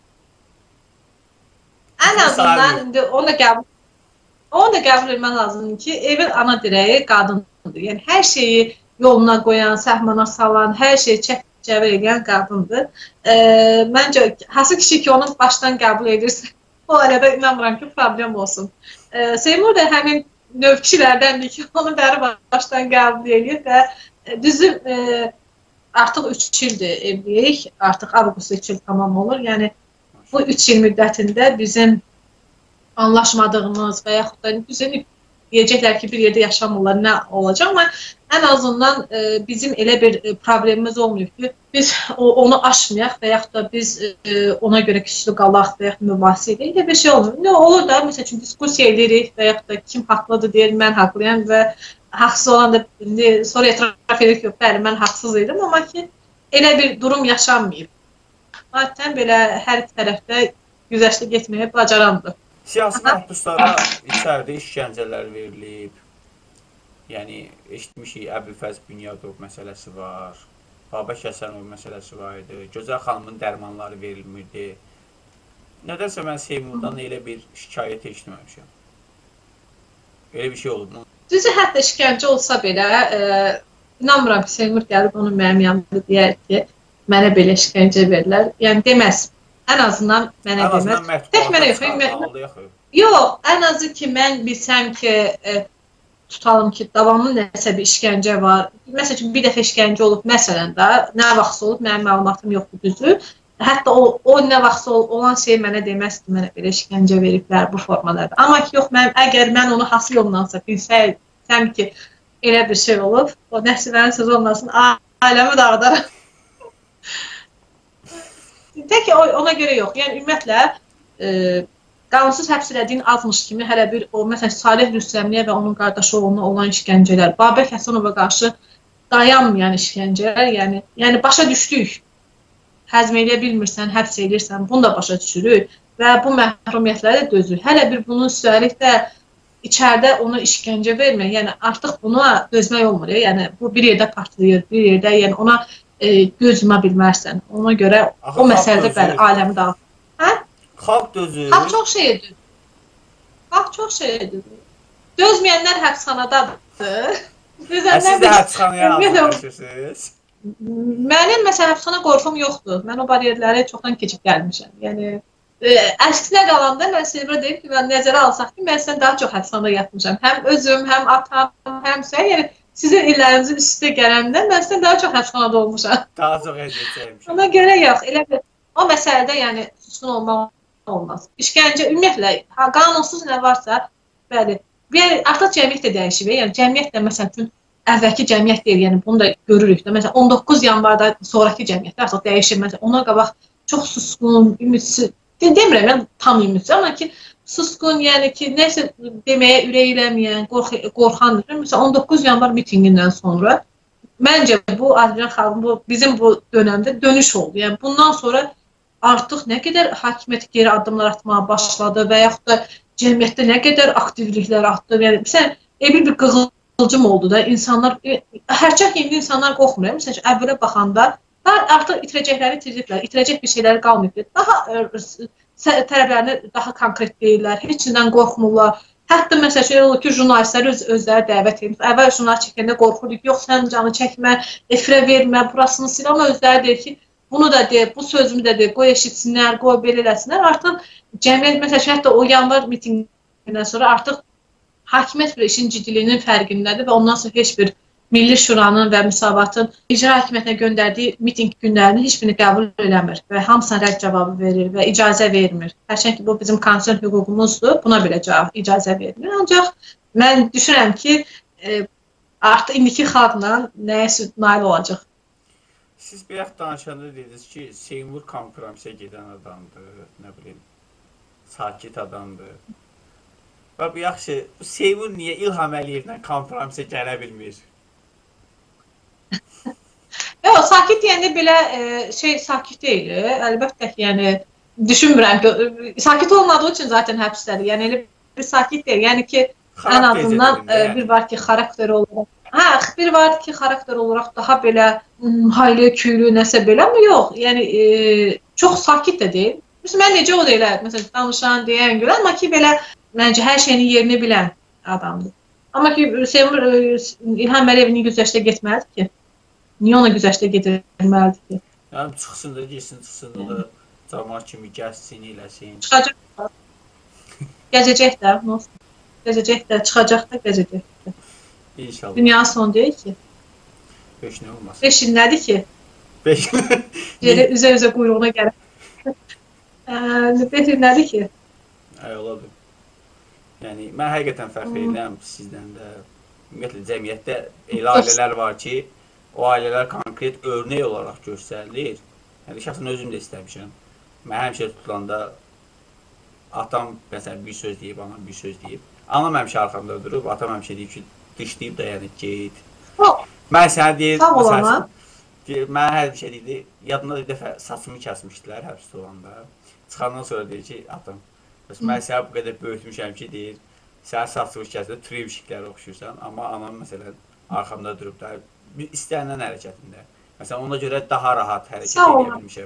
Ən azından, indi onu da qəbul, onu da qəbul etmək lazımdır ki, evin ana dirəyi qadındır. Yəni, hər şeyi yoluna qoyan, səhmana salan, hər şeyi çək cəvər edən qadındır. E, məncə, hansı kişi ki, onu başdan qəbul edirsə, o arada inanmıram ki, problem olsun. E, Seymur da həmin növ kişilərdəndir ki, onu bəri başdan qəbul edir və e, düzü e, artıq üç ildir evliyik, artıq avqust üç il tamam olur. Yəni, bu üç il müddətində bizim anlaşmadığımız və yaxud da bizim deyəcəklər ki, bir yerdə yaşamırlar, nə olacaq, amma ən azından e, bizim elə bir e, problemimiz olmuyor ki, biz o, onu aşmayaq və yaxud da biz e, ona görə küslü qalaq və yaxud mübahisə edək, elə bir şey olmuyor. Nə olur da, məsəl üçün, diskursiya edirik və yaxud da kim haqlıdır deyir, mən haqlıyam və haqsız olan da sonra etiraf edir ki, bəli, mən haqsız idim, amma ki, elə bir durum yaşanmayıb. Zaten belə hər tərəfdə güzəştə getməyə bacarandır. Siyasi məhbuslara içəridə işgəncələr verilib. Yəni, eşitmişik, Əbülfəz Bünyadov məsələsi var, Babək Həsənov məsələsi var idi, Gözəl xanımın dərmanları verilmirdi. Nədənsə mən Seymurdan elə bir şikayət eşitməmişəm. Elə bir şey olub mu? Düzü, hətta işgəncə olsa belə, e, inanmıram ki, Seymur gəlib onu mənim yanımda deyər ki, mənə belə işgəncə verirlər. Yəni, deməz. Ən azından mənə deməz. Tək mənə yox. Yox, ən azı ki, mən bilsəm ki, e, tutalım ki, davamlı nəsə bir işgəncə var. Məsəl üçün, bir dəfə işgəncə olub, məsələn də, nə vaxt olub, mənim məlumatım yoxdur, düzü. Hətta o, o nə vaxt olan şey mənə deməz ki, mənə belə işgəncə veriblər bu formalarda. Amma ki, yox, mən, əgər mən onu hası yollansa bilsəm ki, elə bir şey olub, o Nəsibənin sözü olmasın, ailəmi dağıdaram. Tək ki, ona görə yox. Yəni, ümumiyyətlə, e, qanunsuz həbs elədiyin azmış kimi hələ bir, o, məsələn, Salih Rüstəmliyə və onun qardaşı oğluna olan işgəncələr, Babək Həsənova qarşı dayanmayan işgəncələr, yəni, yəni başa düşdük. Həzm eləyə bilmirsən, həbs eləyirsən, bunu da başa düşürük və bu məhrumiyyətləri də dözür. Hələ bir bunun üstəlik də içəridə ona işgəncə vermək, yəni artıq buna dözmək olmur. Yəni, bu bir yerdə partlayır, bir yerdə, yəni ona e, göz yuma bilmərsən. Ona görə Aha, o məsələdə bəli, aləmi dağıtır. Hə? Xalq dözür. Xalq çox şey edir. Xalq çox şey edir. Dözməyənlər həbsxanadadır. Siz də həbsxanaya hazırlaşırsınız. Mənim, məsələn, həbsxana qorxum yoxdur. Mən o bariyerləri çoxdan keçib gəlmişəm. Yəni, e, əksinə qalanda mən Seymura deyim ki, mən nəzərə alsaq ki, mən sizdən daha çox həbsxanada yatmışam. Həm özüm, həm atam, həm sən, yəni sizin illərinizin üstə gələndə mən sizdən daha çox həbsxanada olmuşam. Daha çox əziyyət çəkmişəm. Ona görə yox, elə bir, o məsələdə yəni suskun olmaq olmaz. İşgəncə, ümumiyyətlə, qanunsuz nə varsa, bəli, bir artıq cəmiyyət də dəyişib. Yəni, cəmiyyət də, məsəl üçün, əvvəlki cəmiyyət deyil, yəni bunu da görürük də. Məsələn, on doqquz yanvarda sonraki cəmiyyətdə artıq dəyişib. Məsələn, ona qabaq çox suskun, ümidsiz, demirəm, yəni tam ümidsiz, amma ki, suskun, yəni ki, nəsə deməyə ürək eləməyən, qorx qorxandır. Məsələn, on doqquz yanvar mitingindən sonra məncə bu Azərbaycan xalqının bu bizim bu dövrdə dönüş oldu. Yəni bundan sonra artıq nə qədər hakimiyyət geri addımlar atmağa başladı və yaxud da cəmiyyətdə nə qədər aktivliklər artdı. Yəni məsələn, elə bir qığılcım oldu da insanlar, hərçək indi insanlar qorxmur. Məsələn, əvvələ baxanda artıq itirəcəkləri itirəcəklər, itirəcək bir şeyləri qalmayıb. Daha tələblərini daha konkret deyirlər, heç nədən qorxmurlar. Hətta məsəl üçün olur ki, jurnalistləri öz, özləri dəvət edir. Əvvəl jurnalist çəkəndə qorxurduq, yox sən canı çəkmə, efirə vermə, burasını sil, amma özləri deyir ki, bunu da deyir, bu sözümü də deyir, qoy eşitsinlər, qoy belə eləsinlər. Artıq cəmiyyət, məsəl üçün, hətta o yanvar mitingindən sonra artıq hakimiyyət bir işin ciddiliyinin fərqindədir və ondan sonra heç bir Milli Şuranın və Müsavatın icra hakimiyyətinə göndərdiyi miting günlərini heç birini qəbul eləmir və hamısına rədd cavabı verir və icazə vermir. Hərçənd ki, bu bizim konstitusiyon hüququmuzdur, buna belə cavab, icazə vermir. Ancaq mən düşünürəm ki, e, artıq indiki xalqla nəyə nail olacaq. Siz bir yaxud danışanda dediniz ki, Seymur kompromisə gedən adamdır, nə bilim, sakit adamdır. Və bu yaxşı, Seymur niyə İlham Əliyevlə kompromisə gələ bilmir? Yox, sakit deyəndə belə e, şey sakit deyil. Əlbəttə ki, yəni düşünmürəm ki, sakit olmadığı üçün zaten həbsdədir. Yəni elə bir sakit deyil. Yəni ki, ən azından e, bir var ki, xarakter olaraq. Hə, bir var ki, xarakter olaraq daha belə haylı, küylü, nəsə belə, amma yox. Yəni e, çox sakit də deyil. Məsələn, mən necə o deyil, məsələn, danışan, deyən görə, amma ki, belə məncə hər şeyini yerini bilən adamdır. Amma ki, Seymur İlham Əliyev niyə güzəştə getməlidir ki? Niyə ona güzəştə gedilməlidir ki? Yəni, çıxsın da, geçsin, çıxsın da, cəmaət kimi gəzsin, eləsin. Çıxacaq da. Gəzəcək də, gəzəcək də, çıxacaq da, gəzəcək də. İnşallah. Dünyanın sonu deyil ki. Beş nə olmaz? Beş il nədir ki? Beş Yeri üzə-üzə quyruğuna gəlir. Beş il nədir ki? Ay, oladır. Yəni, mən həqiqətən fərq edirəm sizdən də. Ümumiyyətlə, cəmiyyətdə elə ailələr var ki, o ailələr konkret örnək olaraq göstərilir. Yəni, şəxsən özüm də istəmişəm. Mən həmişə tutulanda atam məsələn bir söz deyib, anam bir söz deyib. Anam həmişə arxamda durub, atam həmişə deyib ki, dişləyib dayanıb, get. Mən sənə deyir, məsələn, mən hər bir şey deyildi, yadımda bir dəfə saçımı kəsmişdilər həbsdə olanda. Çıxandan sonra deyir ki, atam, mən sənə bu qədər böyütmüşəm ki, deyir, sən saçımı kəsdə trivşiklərə oxşuyursan, amma anam məsələn arxamda durub da istənilən hərəkətində. Məsələn, ona görə daha rahat hərəkət edə bilmişəm.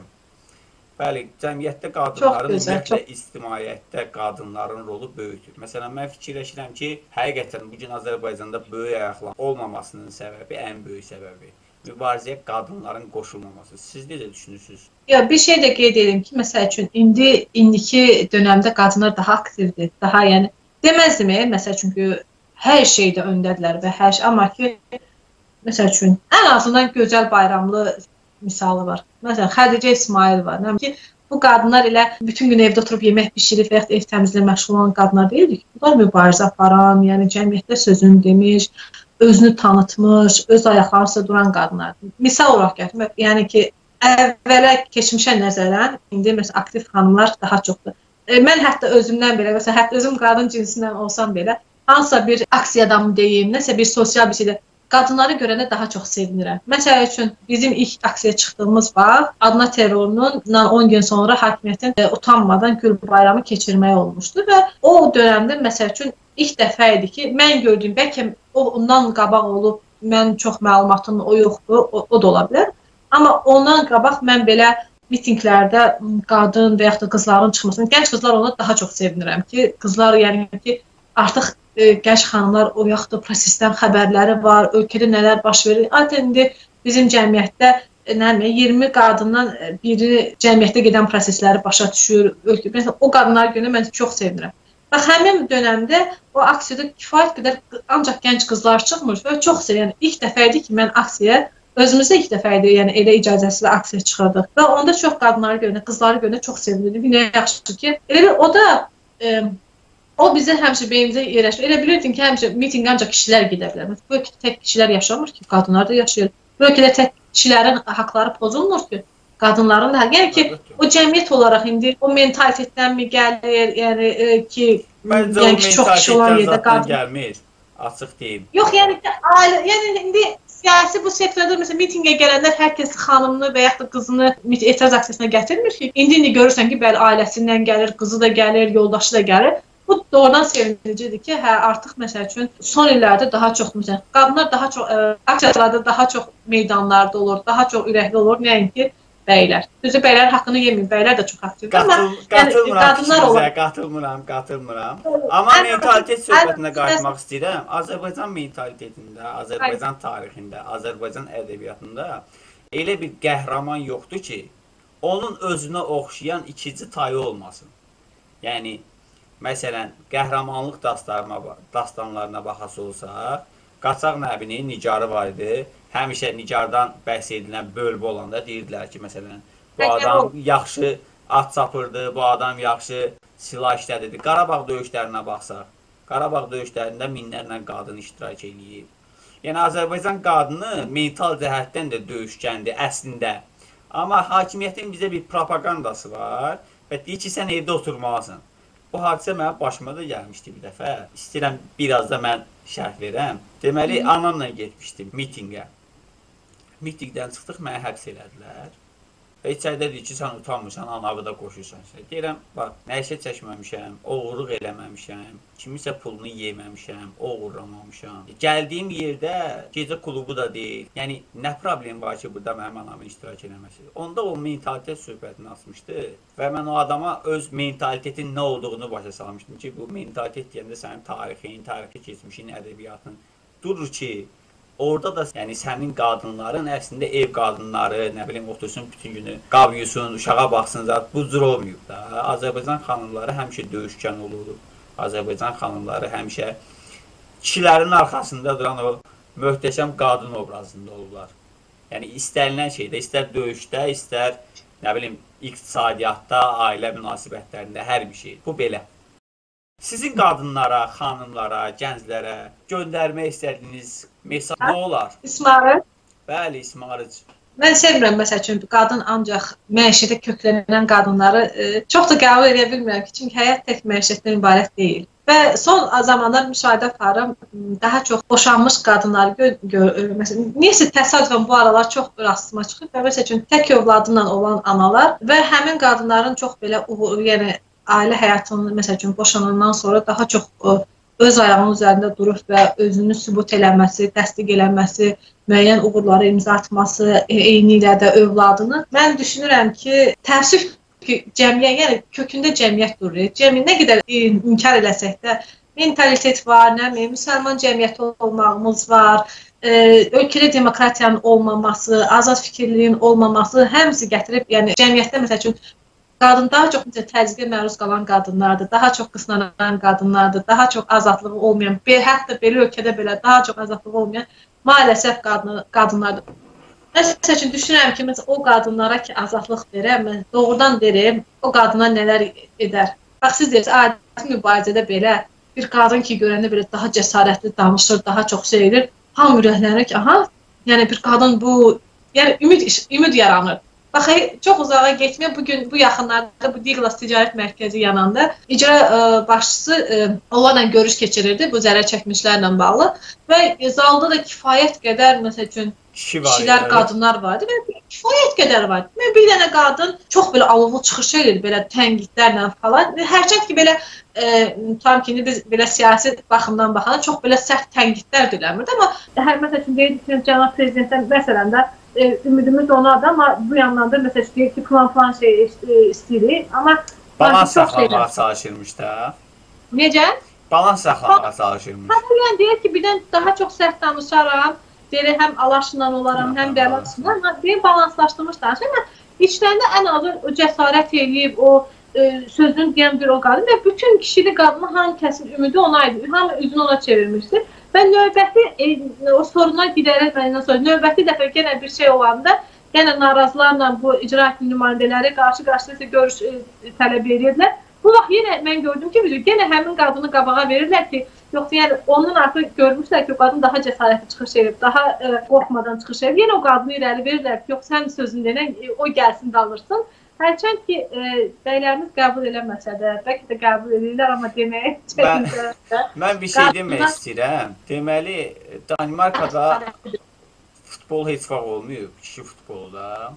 Bəli, cəmiyyətdə qadınların, ümumiyyətlə ictimaiyyətdə qadınların rolu böyükdür. Məsələn, mən fikirləşirəm ki, həqiqətən bugün Azərbaycanda böyük ayaqlan olmamasının səbəbi, ən böyük səbəbi mübarizəyə qadınların qoşulmaması. Siz necə düşünürsünüz? Ya, bir şey də qeyd edim ki, məsəl üçün, indi, indiki dönəmdə qadınlar daha aktivdir, daha, yəni, deməzdim, məsəl çünki hər şeydə öndədirlər və hər şey, amma ki, məsəl üçün, ən azından gözəl bayramlı misalı var. Məsələn, Xədicə İsmail var. Nəmin ki, bu qadınlar elə bütün gün evdə oturub yemək pişirib və ev təmizlə məşğul olan qadınlar deyildik. Bunlar mübarizə aparan, yəni cəmiyyətdə sözünü demiş, özünü tanıtmış, öz ayaqları üstə duran qadınlardır. Misal olaraq gətirmək, yəni ki, əvvələ keçmişə nəzərən, indi məsələn, aktiv xanımlar daha çoxdur. E, mən hətta özümdən belə, məsələn, hətta özüm qadın cinsindən olsam belə, hansısa bir aksiyadan mı deyim, nəsə bir sosial bir şeydə, qadınları görəndə daha çox sevinirəm. Məsəl üçün, bizim ilk aksiyaya çıxdığımız vaxt Adna terrorunun on gün sonra hakimiyyətin e, utanmadan Gül bayramı keçirməyi olmuşdu və o dönəmdə, məsəl üçün, ilk dəfə idi ki, mən gördüyüm, bəlkə o, ondan qabaq olub, mən çox məlumatım o yoxdur, o, o da ola bilər. Amma ondan qabaq mən belə mitinglərdə qadın və yaxud da qızların çıxmasını, gənc qızlar ona daha çox sevinirəm ki, qızlar, yəni ki, artıq e, gənc xanımlar o yaxud da prosesdən xəbərləri var, ölkədə nələr baş verir. Zaten indi bizim cəmiyyətdə e, iyirmi qadından biri cəmiyyətdə gedən prosesləri başa düşür. Ölkə, məsələn, o qadınlar günü mən çox sevinirəm. Və həmin dönəmdə o aksiyada kifayət qədər ancaq gənc qızlar çıxmır və çox sevinirəm. Yəni, ilk dəfə idi ki, mən aksiyaya, özümüzdə ilk dəfə idi, yəni elə icazəsiz aksiya çıxırdıq. Və onda çox qadınları görəndə, qızları görəndə çox sevinirdim. Nə yaxşı ki, elə o da e, o bizə həmişə beynimizə yerləşmir. Elə bilirdin ki, həmişə mitinqə ancaq kişilər gedə bilər. Bu ölkədə tək kişilər yaşamır ki, qadınlar da yaşayır. Bu ölkədə tək kişilərin haqları pozulmur ki, qadınların da. Yəni ki, o cəmiyyət olaraq indi o mentalitetdən mi gəlir, yəni e, ki, Məncə yəni, o mentalitetdən zaten qadın... gəlmir, açıq deyim. Yox, yəni, ailə, yəni indi siyasi bu sektorda məsələn mitinqə gələnlər hər kəs xanımını və yaxud da qızını etiraz aksiyasına gətirmir ki. İndi indi görürsən ki, bəli, ailəsindən gəlir, qızı da gəlir, yoldaşı da gəlir. Bu doğrudan sevinicidir ki, hə artıq məsəl üçün son illərdə daha çox məsələn qadınlar daha çox ə, aksiyalarda daha çox meydanlarda olur, daha çox ürəkli olur, nəinki bəylər. Düzü bəylərin haqqını yeməyin, bəylər də çox aktivdir. Qatıl, Amma qatılmıram, yəni, qadınlar fikrinizə, olur. qatılmıram, qatılmıram. Amma mentalitet söhbətinə qayıtmaq istəyirəm. Azərbaycan mentalitetində, Azərbaycan tarixində, Azərbaycan ədəbiyyatında elə bir qəhrəman yoxdur ki, onun özünə oxşayan ikinci tayı olmasın. Yəni, məsələn, qəhrəmanlıq dastanlarına baxası olsaq, Qaçaq Nəbinin Nigarı var idi. Həmişə Nigardan bəhs edilən bölbə olanda deyirdilər ki, məsələn, bu adam yaxşı at çapırdı, bu adam yaxşı silah işlədirdi. Qarabağ döyüşlərinə baxsaq, Qarabağ döyüşlərində minlərlə qadın iştirak edib. Yəni, Azərbaycan qadını mental cəhətdən də döyüşkəndir əslində. Amma hakimiyyətin bizə bir propagandası var və deyir ki, sən evdə oturmalısın. Bu hadisə mənim başıma da gəlmişdi bir dəfə. İstəyirəm, biraz da mən şərh verəm. Deməli, anamla getmişdim mitingə. Mitingdən çıxdıq, mənə həbs elədilər. Və içəridə deyir ki, sən utanmırsan, anağı da qoşursan. Deyirəm, bax, nəşə çəkməmişəm, oğurluq eləməmişəm, kimisə pulunu yeməmişəm, oğurlamamışam. Gəldiyim yerdə gecə klubu da deyil. Yəni, nə problem var ki, burada mənim anamın iştirak eləməsi? Onda o mentalitet söhbətini açmışdı və mən o adama öz mentalitetin nə olduğunu başa salmışdım ki, bu mentalitet deyəndə sənin tarixin, tarixi keçmişin, ədəbiyyatın durur ki, orada da yəni sənin qadınların əslində ev qadınları, nə bilim, otursun bütün günü qab yusun, uşağa baxsın, zat bu cür olmayıb da. Azərbaycan xanımları həmişə döyüşkən olur. Azərbaycan xanımları həmişə kişilərin arxasında duran o möhtəşəm qadın obrazında olurlar. Yəni istənilən şeydə, istər döyüşdə, istər nə bilim iqtisadiyyatda, ailə münasibətlərində, hər bir şey. Bu belə. Sizin qadınlara, xanımlara, gənclərə göndərmək istədiyiniz mesaj nə olar? İsmarı? Bəli, İsmarıc. Mən sevmirəm, məsəl üçün, qadın ancaq məişətə köklənən qadınları e, çox da qəbul edə bilmirəm ki, çünki həyat tək məişətdən ibarət deyil. Və son zamanlar müşahidə aparım, daha çox boşanmış qadınları gör, məsələn, neysə təsadüfən bu aralar çox rastıma çıxıb və məsəl üçün tək övladımla olan analar və həmin qadınların çox belə uğur, yəni ailə həyatının, məsəl üçün, boşanandan sonra daha çox ə, öz ayağının üzərində durub və özünü sübut eləməsi, təsdiq eləməsi, müəyyən uğurları imza atması, e, eyni ilə də övladını. Mən düşünürəm ki, təəssüf ki, cəmiyyət, yəni kökündə cəmiyyət durur. Cəmiyyət nə qədər e, inkar eləsək də, mentalitet var, nə mi, müsəlman cəmiyyəti olmağımız var, e, ölkədə demokratiyanın olmaması, azad fikirliyin olmaması, həmsi gətirib, yəni cəmiyyətdə, məsəl üçün, qadın daha çox təzyiqə məruz qalan qadınlardır, daha çox qısnanan qadınlardır, daha çox azadlığı olmayan, hətta belə ölkədə belə daha çox azadlığı olmayan maalesef qadın, qadınlardır. Məsəl üçün düşünürəm ki, məsəl, o qadınlara ki, azadlıq verəm, mən doğrudan derim, o qadına nələr edər. Bax, siz deyirsiniz, adi mübarizədə belə bir qadın ki, görəndə belə daha cəsarətli danışır, daha çox şey edir, hamı ürəklənir ki, aha, yəni bir qadın bu, yəni ümid, ümid yaranır. Bax, çox uzağa getməyəm, bugün bu yaxınlarda bu Diglas Ticarət Mərkəzi yanında icra ə, başçısı ə, onlarla görüş keçirirdi bu zərər çəkmişlərlə bağlı və zalda da kifayət qədər, məsəl üçün, Kişi var, kişilər, yəni. Qadınlar vardı və kifayət qədər vardı. Mən bir dənə qadın çox belə alovlu çıxış edir, belə tənqidlərlə falan. Hərçənd ki, belə e, tam ki, biz belə siyasi baxımdan baxanda çox belə sərt tənqidlər diləmirdi, amma hər məsəl üçün deyirdik ki, cənab prezidentdən məsələn də e, ümidimiz onadır, amma bu yandan da məsəl üçün deyir ki, plan falan şey e, istəyirik, amma balans saxlamağa çalışırmış da. Necə? Balans saxlamağa çalışırmış. Hə, yəni deyir ki, birdən daha çox sərt danışaram. Deyir, həm alaşla olaram, həm bəlasla, amma deyir, balanslaşdırmış danışır. Amma içlərində ən azı o cəsarət eləyib, o e, sözünü deyən bir o qadın və bütün kişili qadını hamı kəsin ümidi ona idi, hamı üzünü ona çevirmişdi. Və növbəti, e, o sorunlar gidərilməyindən sonra, növbəti dəfə yenə bir şey olanda, yenə narazılarla bu icra etmə nümayəndələri qarşı-qarşıya görüş e, tələb edirlər. Bu vaxt yenə mən gördüm ki, yenə həmin qadını qabağa verirlər ki, yoxsa yəni onun artıq görmüşlər ki, o qadın daha cəsarətli çıxış edib, daha e, qorxmadan çıxış edib. Yenə o qadını irəli verirlər ki, yox sən sözün denən, e, o gəlsin danırsın. Hərçənd ki, e, bəylərimiz qəbul eləməsə də, bəlkə də qəbul edirlər, amma deməyə çətindir. Mən, mən bir şey demək istəyirəm. Deməli, Danimarkada futbol heç vaxt olmuyor, kişi futbolu da.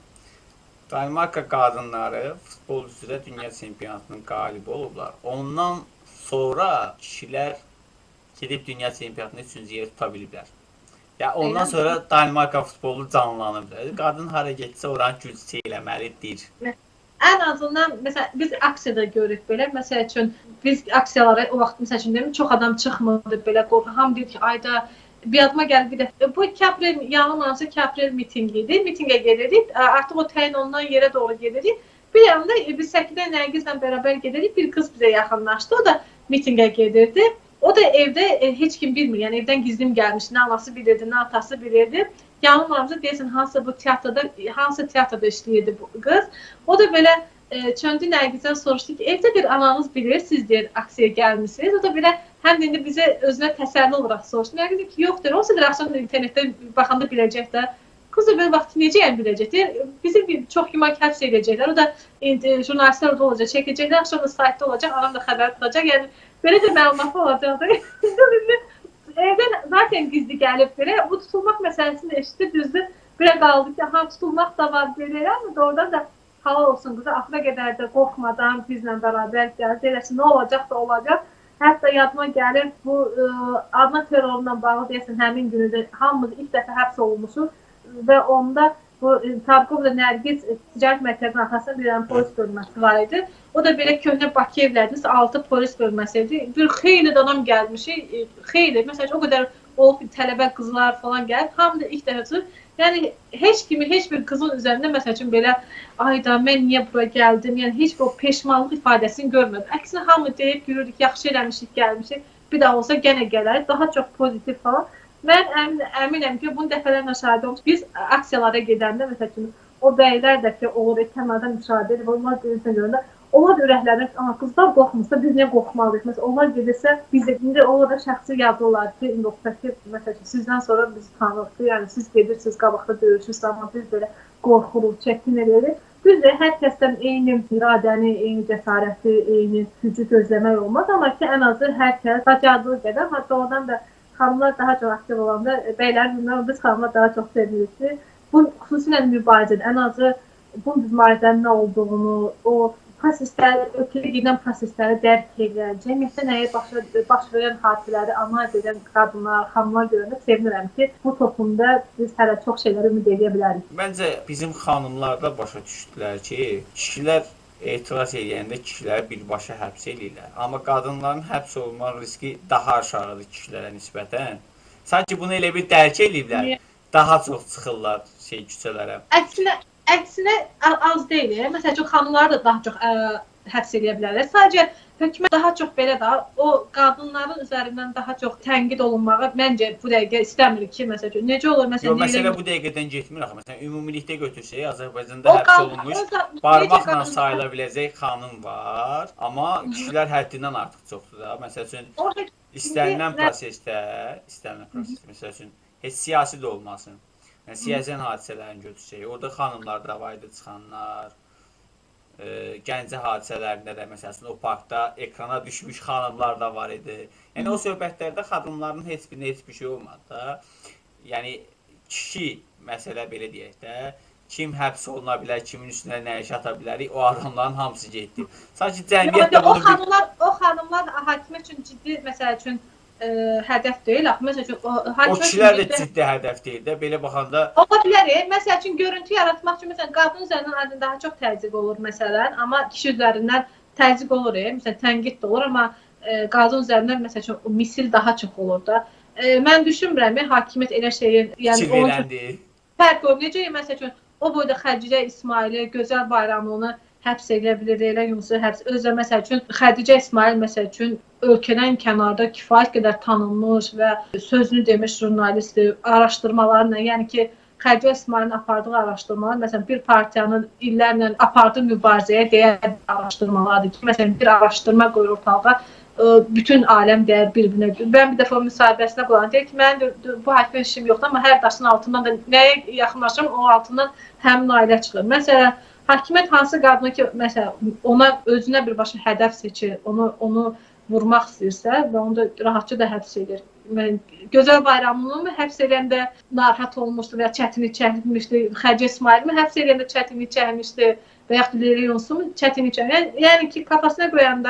Danimarka qadınları futbol üzrə dünya çempionatının qalibi olublar. Ondan sonra kişilər gedib dünya çempionatında üçüncü yer tuta biliblər. Ya ondan sonra Danimarka futbolu canlanıb. Qadın hara getsə oranı gücü eləməlidir. Ən azından məsələn biz aksiyada görürük belə. Məsəl üçün biz aksiyalara o vaxt məsəl üçün dedim çox adam çıxmırdı belə qorxu. Ham deyir ki, ayda bir adıma gəlib bir dəfə. Bu iki aprel yanılmıramsa iki aprel mitinqi idi. Mitinqə gedirik. Artıq o təyin olunan yerə doğru gedirik. Bir yanda biz Səkidə Nərgizlə bərabər gedirik. Bir qız bizə yaxınlaşdı. O da mitinqə gedirdi. O da evdə e, heç kim bilmir. Yəni evdən gizlim gəlmiş. Nə anası bilirdi, nə atası bilirdi. Yanılmıramsa deyəsən hansı bu teatrda, hansı teatrda işləyirdi bu qız. O da belə e, çöndü Nərgizdən soruşdu ki, evdə bir ananız bilir, siz deyir aksiyaya gəlmişsiniz. O da belə həm də indi bizə özünə təsəlli olaraq soruşdu. Nərgiz deyir ki, yoxdur. Olsa da axşam internetdə baxanda biləcək də. Qız da belə vaxt necəyəm biləcək? Deyir, bizi çox güman həbs edəcəklər. O da e, jurnalistlər orada olacaq, çəkəcəklər. Axşam da saytda olacaq, anam da xəbər tutacaq. Yəni belə də məlumatı olacaqdır. Evdən zaten gizli gəlib belə. Bu tutulmaq məsələsini eşitdi, düzdür. Belə qaldı ki, ha tutulmaq da var belə, amma doğrudan da halal olsun qıza. Axıra qədər də qorxmadan bizlə bərabər gəldi. Eləsin, nə olacaq da olacaq. Hətta yadıma gəlir, bu ə, Adna terrorundan bağlı deyəsən həmin günü də hamımız ilk dəfə həbs olunmuşuq və onda bu Tabqovla Nərgiz ticarət məktəbinin arxasında bir dənə polis bölməsi var idi. O da belə köhnə Bakı evlərinin altı polis bölməsi idi. Bir xeyli də adam gəlmişik, xeyli. Məsələn, o qədər olub tələbə qızlar falan gəlib. Hamı da ilk dəfə. Yəni heç kimi, heç bir qızın üzərində məsəl üçün belə ayda mən niyə bura gəldim? Yəni heç bir o peşmanlıq ifadəsini görmədim. Əksinə hamı deyib görürdük, yaxşı eləmişik, gəlmişik. Bir daha olsa yenə gələr, daha çox pozitiv falan. Mən əmin, əminəm ki, bunu dəfələrlə şahid olmuş. Biz aksiyalara gedəndə, məsəl üçün, o bəylər də ki, olur, kənardan müşahidə edib, onlar görürsən görəndə, onlar ürəklərində, aha, qızlar qorxmuşsa, biz niyə qorxmalıyıq? Məsələn, onlar gedirsə, biz də indi onlara şəxsi yazırlar ki, inboxdakı, məsəl üçün, sizdən sonra biz tanırıq, yəni siz gedirsiniz, qabaqda döyüşürsünüz, amma biz belə qorxuruq, çəkin edirik. Düzdür, hər kəsdən eyni iradəni, eyni cəsarəti, eyni gücü gözləmək olmaz, amma ki, ən azı hər kəs bacardığı qədər, hatta oradan da xanımlar daha çox aktiv olanda, bəylərin bunlar, biz xanımlar daha çox sevirik ki, bu xüsusilə mübarizədir. Ən azı bu mübarizənin nə olduğunu, o prosesləri, ötürü gedən prosesləri dərk edən, cəmiyyətdə nəyə baş, baş verən hadisələri analiz edən qadınlar, xanımlar görəndə sevinirəm ki, bu toplumda biz hələ çox şeyləri ümid edə bilərik. Məncə bizim xanımlar da başa düşdülər ki, kişilər etiraz edəndə kişiləri birbaşa həbs edirlər. Amma qadınların həbs olma riski daha aşağıdır kişilərə nisbətən. Sanki bunu elə bir dərk ediblər, daha çox çıxırlar şey küçələrə. Əksinə, əksinə az deyil. Məsələn, çox xanımları da daha çox ə, həbs edə bilərlər. Sadəcə hökumət daha çox belə də o qadınların üzərindən daha çox tənqid olunmağı məncə bu dəqiqə istəmir ki, məsələn, necə olur məsələn. Yox, məsələ bu dəqiqədən getmir axı. Məsələn, ümumilikdə götürsək, Azərbaycanda həbs olunmuş, barmaqla sayıla biləcək xanım var, amma kişilər həddindən artıq çoxdur da. Məsələn, istənilən prosesdə, istənilən proses, məsələn, heç siyasi də olmasın. Yəni siyasi hadisələrini götürsək, orada xanımlar da var idi çıxanlar. Gəncə hadisələrində də məsələn o parkda ekrana düşmüş xanımlar da var idi. Yəni o söhbətlərdə xanımların heç bir heç bir şey olmadı da. Yəni kişi məsələ belə deyək də, kim həbs oluna bilər, kimin üstünə nə iş ata bilərik, o adamların hamısı getdi. Sanki cəmiyyətdə bunu o xanımlar, o xanımlar hakimiyyət üçün ciddi məsəl üçün Ə, hədəf deyil. Məsəl üçün o, o kişilər də ciddi hədəf deyil də. Belə baxanda ola bilər. Məsəl üçün görüntü yaratmaq üçün məsələn qadın üzərindən daha çox təzyiq olur məsələn, amma kişi üzərindən təzyiq olur. Məsələn tənqid də olur, amma ə, qadın üzərindən məsəl üçün o misil daha çox olur da. Ə, mən düşünmürəm hakimiyyət elə şeyin, yəni onun fərq olur. Necə məsəl üçün o boyda Xədicə İsmaili, Gözəl Bayramlını həbs edə bilir, elə yoxsa həbs. Özə məsəl üçün Xədicə İsmail məsəl üçün ölkədən kənarda kifayət qədər tanınmış və sözünü demiş jurnalistdir, araşdırmalarla, yəni ki, Xədicə İsmailin apardığı araşdırmalar, məsələn, bir partiyanın illərlə apardığı mübarizəyə deyər araşdırmalardır ki, məsələn, bir araşdırma qoyur ortalığa, bütün aləm deyər bir-birinə. Ben bir dəfə o müsahibəsinə qoyan deyir ki, mənim bu hakimə işim yoxdur, amma hər daşın altından da nəyə yaxınlaşırım, o altından həmin ailə çıxır. Məsələn, hakimiyyət hansı qadına ki, məsələn, ona özünə birbaşa hədəf seçir, onu onu vurmaq istəyirsə və onu da rahatca da həbs edir. Gözəl Bayramlını mı həbs edəndə narahat olmuşdu və ya çətinlik çəkmişdi, Xədicə İsmail mi həbs edəndə çətinlik çəkmişdi və yaxud Leyla Yunus'u mu çətinlik çəkmişdi. Yəni ki, kafasına qoyanda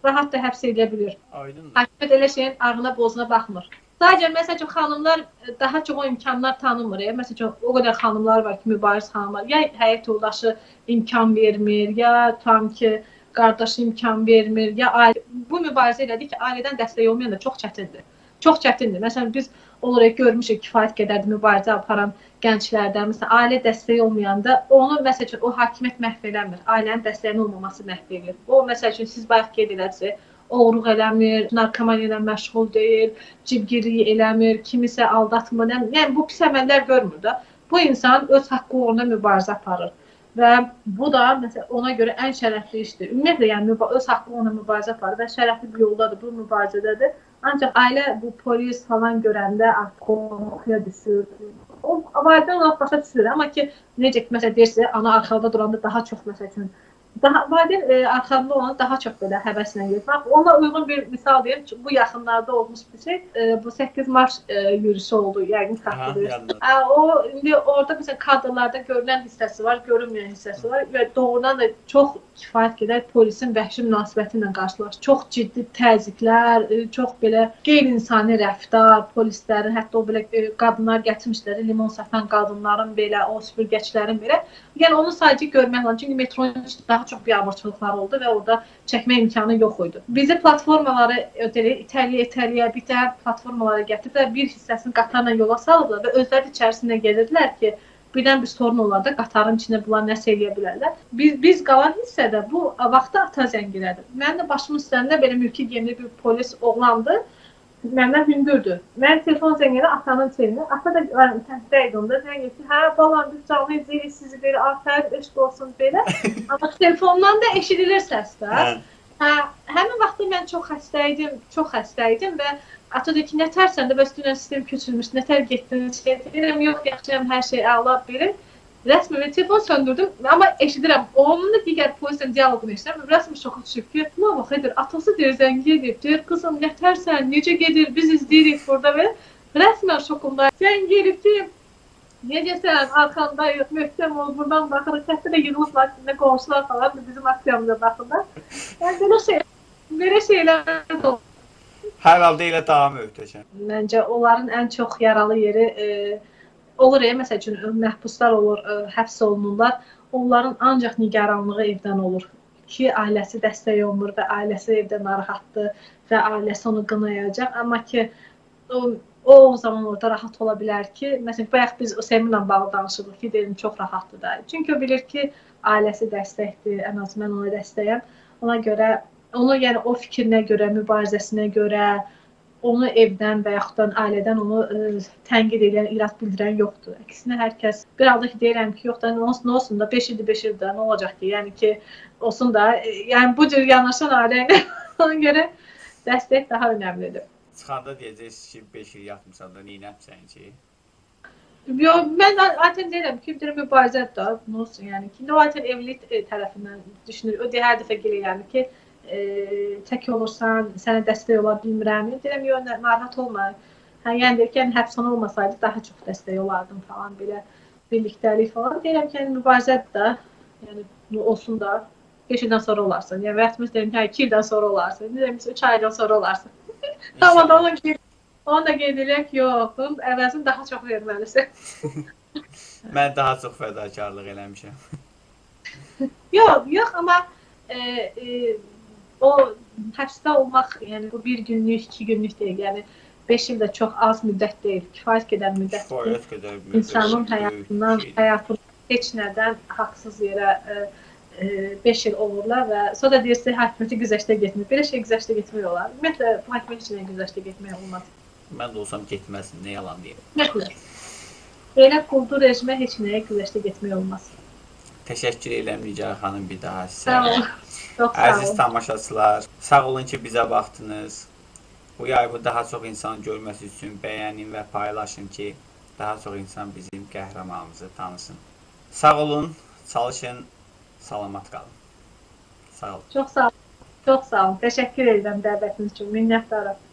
rahat da həbs edə bilir. Aydındır. Hakimiyyət elə şeyin ağına bozuna baxmır. Sadəcə, məsəl üçün, xanımlar daha çox o imkanlar tanımır. Ya. Məsəl üçün, o qədər xanımlar var ki, mübariz xanımlar. Ya həyat yoldaşı imkan vermir, ya tam ki, qardaşı imkan vermir, ya ailə. Bu mübarizə elədik ki, ailədən dəstək olmayan da çox çətindir. Çox çətindir. Məsələn, biz olaraq görmüşük kifayət qədərdir mübarizə aparan gənclərdən. Məsələn, ailə dəstəyi olmayanda onu, məsəl üçün, o hakimiyyət məhv eləmir. Ailənin dəstəyinin olmaması məhv edir. O, məsəl üçün, siz bayaq qeyd edərsiniz, oğruq eləmir, narkomaniya ilə məşğul deyil, cibgirliyi eləmir, kimisə aldatmır. Yəni, bu pis əməllər görmür də. Bu insan öz haqqı uğrunda mübarizə aparır. Və bu da, məsələn, ona görə ən şərəfli işdir. Ümumiyyətlə, yəni, öz haqqı uğrunda mübarizə aparır və şərəfli bir yoldadır, bu mübarizədədir. Ancaq ailə bu polis falan görəndə artıq qorxuya düşür. O, valideyn olaraq başa düşür. Amma ki, necə ki, məsələn, deyirsiniz, ana arxada duranda daha çox, məsəl üçün, daha valideyn e, arxamda olan daha çox belə həvəslə getmək. Ona uyğun bir misal deyim, bu yaxınlarda olmuş bir şey. E, bu səkkiz mart e, yürüyüşü oldu, yəqin xatırlayırsınız. O indi orada məsələn kadrlarda görünən hissəsi var, görünməyən hissəsi var və doğrudan da çox kifayət qədər polisin vəhşi münasibəti ilə qarşılaşır. Çox ciddi təzyiqlər, e, çox belə qeyri-insani rəftar, polislərin, hətta o belə e, qadınlar gətirmişlər, limon satan qadınların belə, o süpürgəçilərin belə. Yəni onu sadəcə görmək lazım. Çünki metronun daha çox biabırçılıqlar oldu və orada çəkmə imkanı yox idi. Bizi platformaları itəliyə-itəliyə bir təhər platformalara gətiriblər, bir hissəsini qatarla yola salıblar və özləri içərisində gedirdilər ki, birdən bir sorun olar da qatarın içində bunlar nəsə eləyə bilərlər. Biz, biz qalan hissədə bu vaxtda ata zəngilədir. Mənim də başımın üstərində belə mülki geyimli bir polis oğlandı. Məndən hündürdür. Mən telefon zəngini atanın çelinə. Ata da təhddə idi onda. Zəng etdi. Hə, balam, biz canlı izləyirik sizi belə. Afərin, eşq olsun belə. Amma telefondan da eşidilir səs də. Hə, həmin vaxtda mən çox xəstə idim, çox xəstə idim və ata dedi ki, nətərsən də, bəs dünən sistem köçülmüş, nətər getdiniz, şey deyirəm, yox, yaxşıyam, hər şey əla belə. Rəsmən telefon söndürdüm, amma eşidirəm. Onunla digər polislə diyaloqunu eşidirəm. Rəsmən şoka düşüb ki, buna bax edir. Atası deyir, zəngi edib. Deyir, qızım, nətərsən, necə gedir, biz izləyirik burada və rəsmən şokumda. Zəngi edib deyim, necəsən, arxandayıq, möhtəm ol, buradan baxırıq. Hətta da yığılıblar, nə qonşular falan bizim aksiyamıza baxırlar. Yəni, belə, şey, belə şeylər də olur. Hər halda elə daha möhtəşəm. Məncə, onların ən çox yaralı yeri e, olur, ya, məsəl üçün, məhbuslar olur, ə, həbs olunurlar. Onların ancaq nigaranlığı evdən olur ki, ailəsi dəstək olmur və ailəsi evdə narahatdır və ailəsi onu qınayacaq. Amma ki, o, o, o zaman orada rahat ola bilər ki, məsələn, bayaq biz o Seymurla bağlı danışırdıq ki, dedim, çox rahatdır da. Çünki o bilir ki, ailəsi dəstəkdir, ən az mən ona dəstəyəm. Ona görə, onu, yəni o fikrinə görə, mübarizəsinə görə, onu evdən və yaxud da ailədən onu ə, tənqid edən, irad bildirən yoxdur. Əksinə hər kəs, bir halda ki, deyirəm ki, yox da, nə olsun da, beş ildir, beş ildir, nə olacaq ki, yəni ki, olsun da, yəni bu cür yanaşan ailə ilə ona görə dəstək daha önəmlidir. Çıxanda deyəcəksiniz ki, beş il yatmışsan da, neynəmsən ki? Yox, mən zaten deyirəm ki, bir mübarizədir da, nə olsun, yəni ki, o zaten evlilik tərəfindən düşünür, o deyə hər dəfə gəlir, yəni ki, E, tək olursan, sənə dəstək ola bilmirəm. Deyirəm, yox, narahat olma. Hə, yəni deyir ki, yəni, həbs olmasaydı daha çox dəstək olardım falan, belə birlikdəlik falan. Deyirəm ki, yəni, mübarizədir də, yəni olsun da, beş ildən sonra olarsan. Yəni, vəxtimiz deyirəm ki, hə, iki ildən sonra olarsan. Deyirəm ki, üç aydan sonra olarsan. Amma da onu, onu da qeyd edək ki, yox, əvəzini daha çox verməlisin. Mən daha çox fədakarlıq eləmişəm. Yox, yox, amma e, e, o həbsdə olmaq, yəni bu bir günlük, iki günlük deyil, yəni beş il də çox az müddət deyil, kifayət qədər müddət deyil. Kifayət qədər müddət. İnsanın həyatından, həyatından heç nədən haqsız yerə beş il olurlar və sonra deyirsə, hakimiyyəti güzəştə getmir. Belə şey güzəştə getmək olar. Ümumiyyətlə, bu hakimiyyət üçün güzəştə getmək olmaz. Mən də olsam getməsin, nə yalan deyim. Ümumiyyətlə, belə quldur rejimə heç nəyə güzəştə getmək olmaz. Təşəkkür edirəm Nigar xanım bir daha sizə. Sağ olun. Çox sağ Əziz olun. tamaşaçılar, sağ olun ki, bizə baxdınız. Bu yayımı daha çox insan görməsi üçün bəyənin və paylaşın ki, daha çox insan bizim qəhrəmanımızı tanısın. Sağ olun, çalışın, salamat qalın. Sağ olun. Çox sağ olun. Çox sağ olun. Təşəkkür edirəm dəvətiniz üçün. Minnətdarım.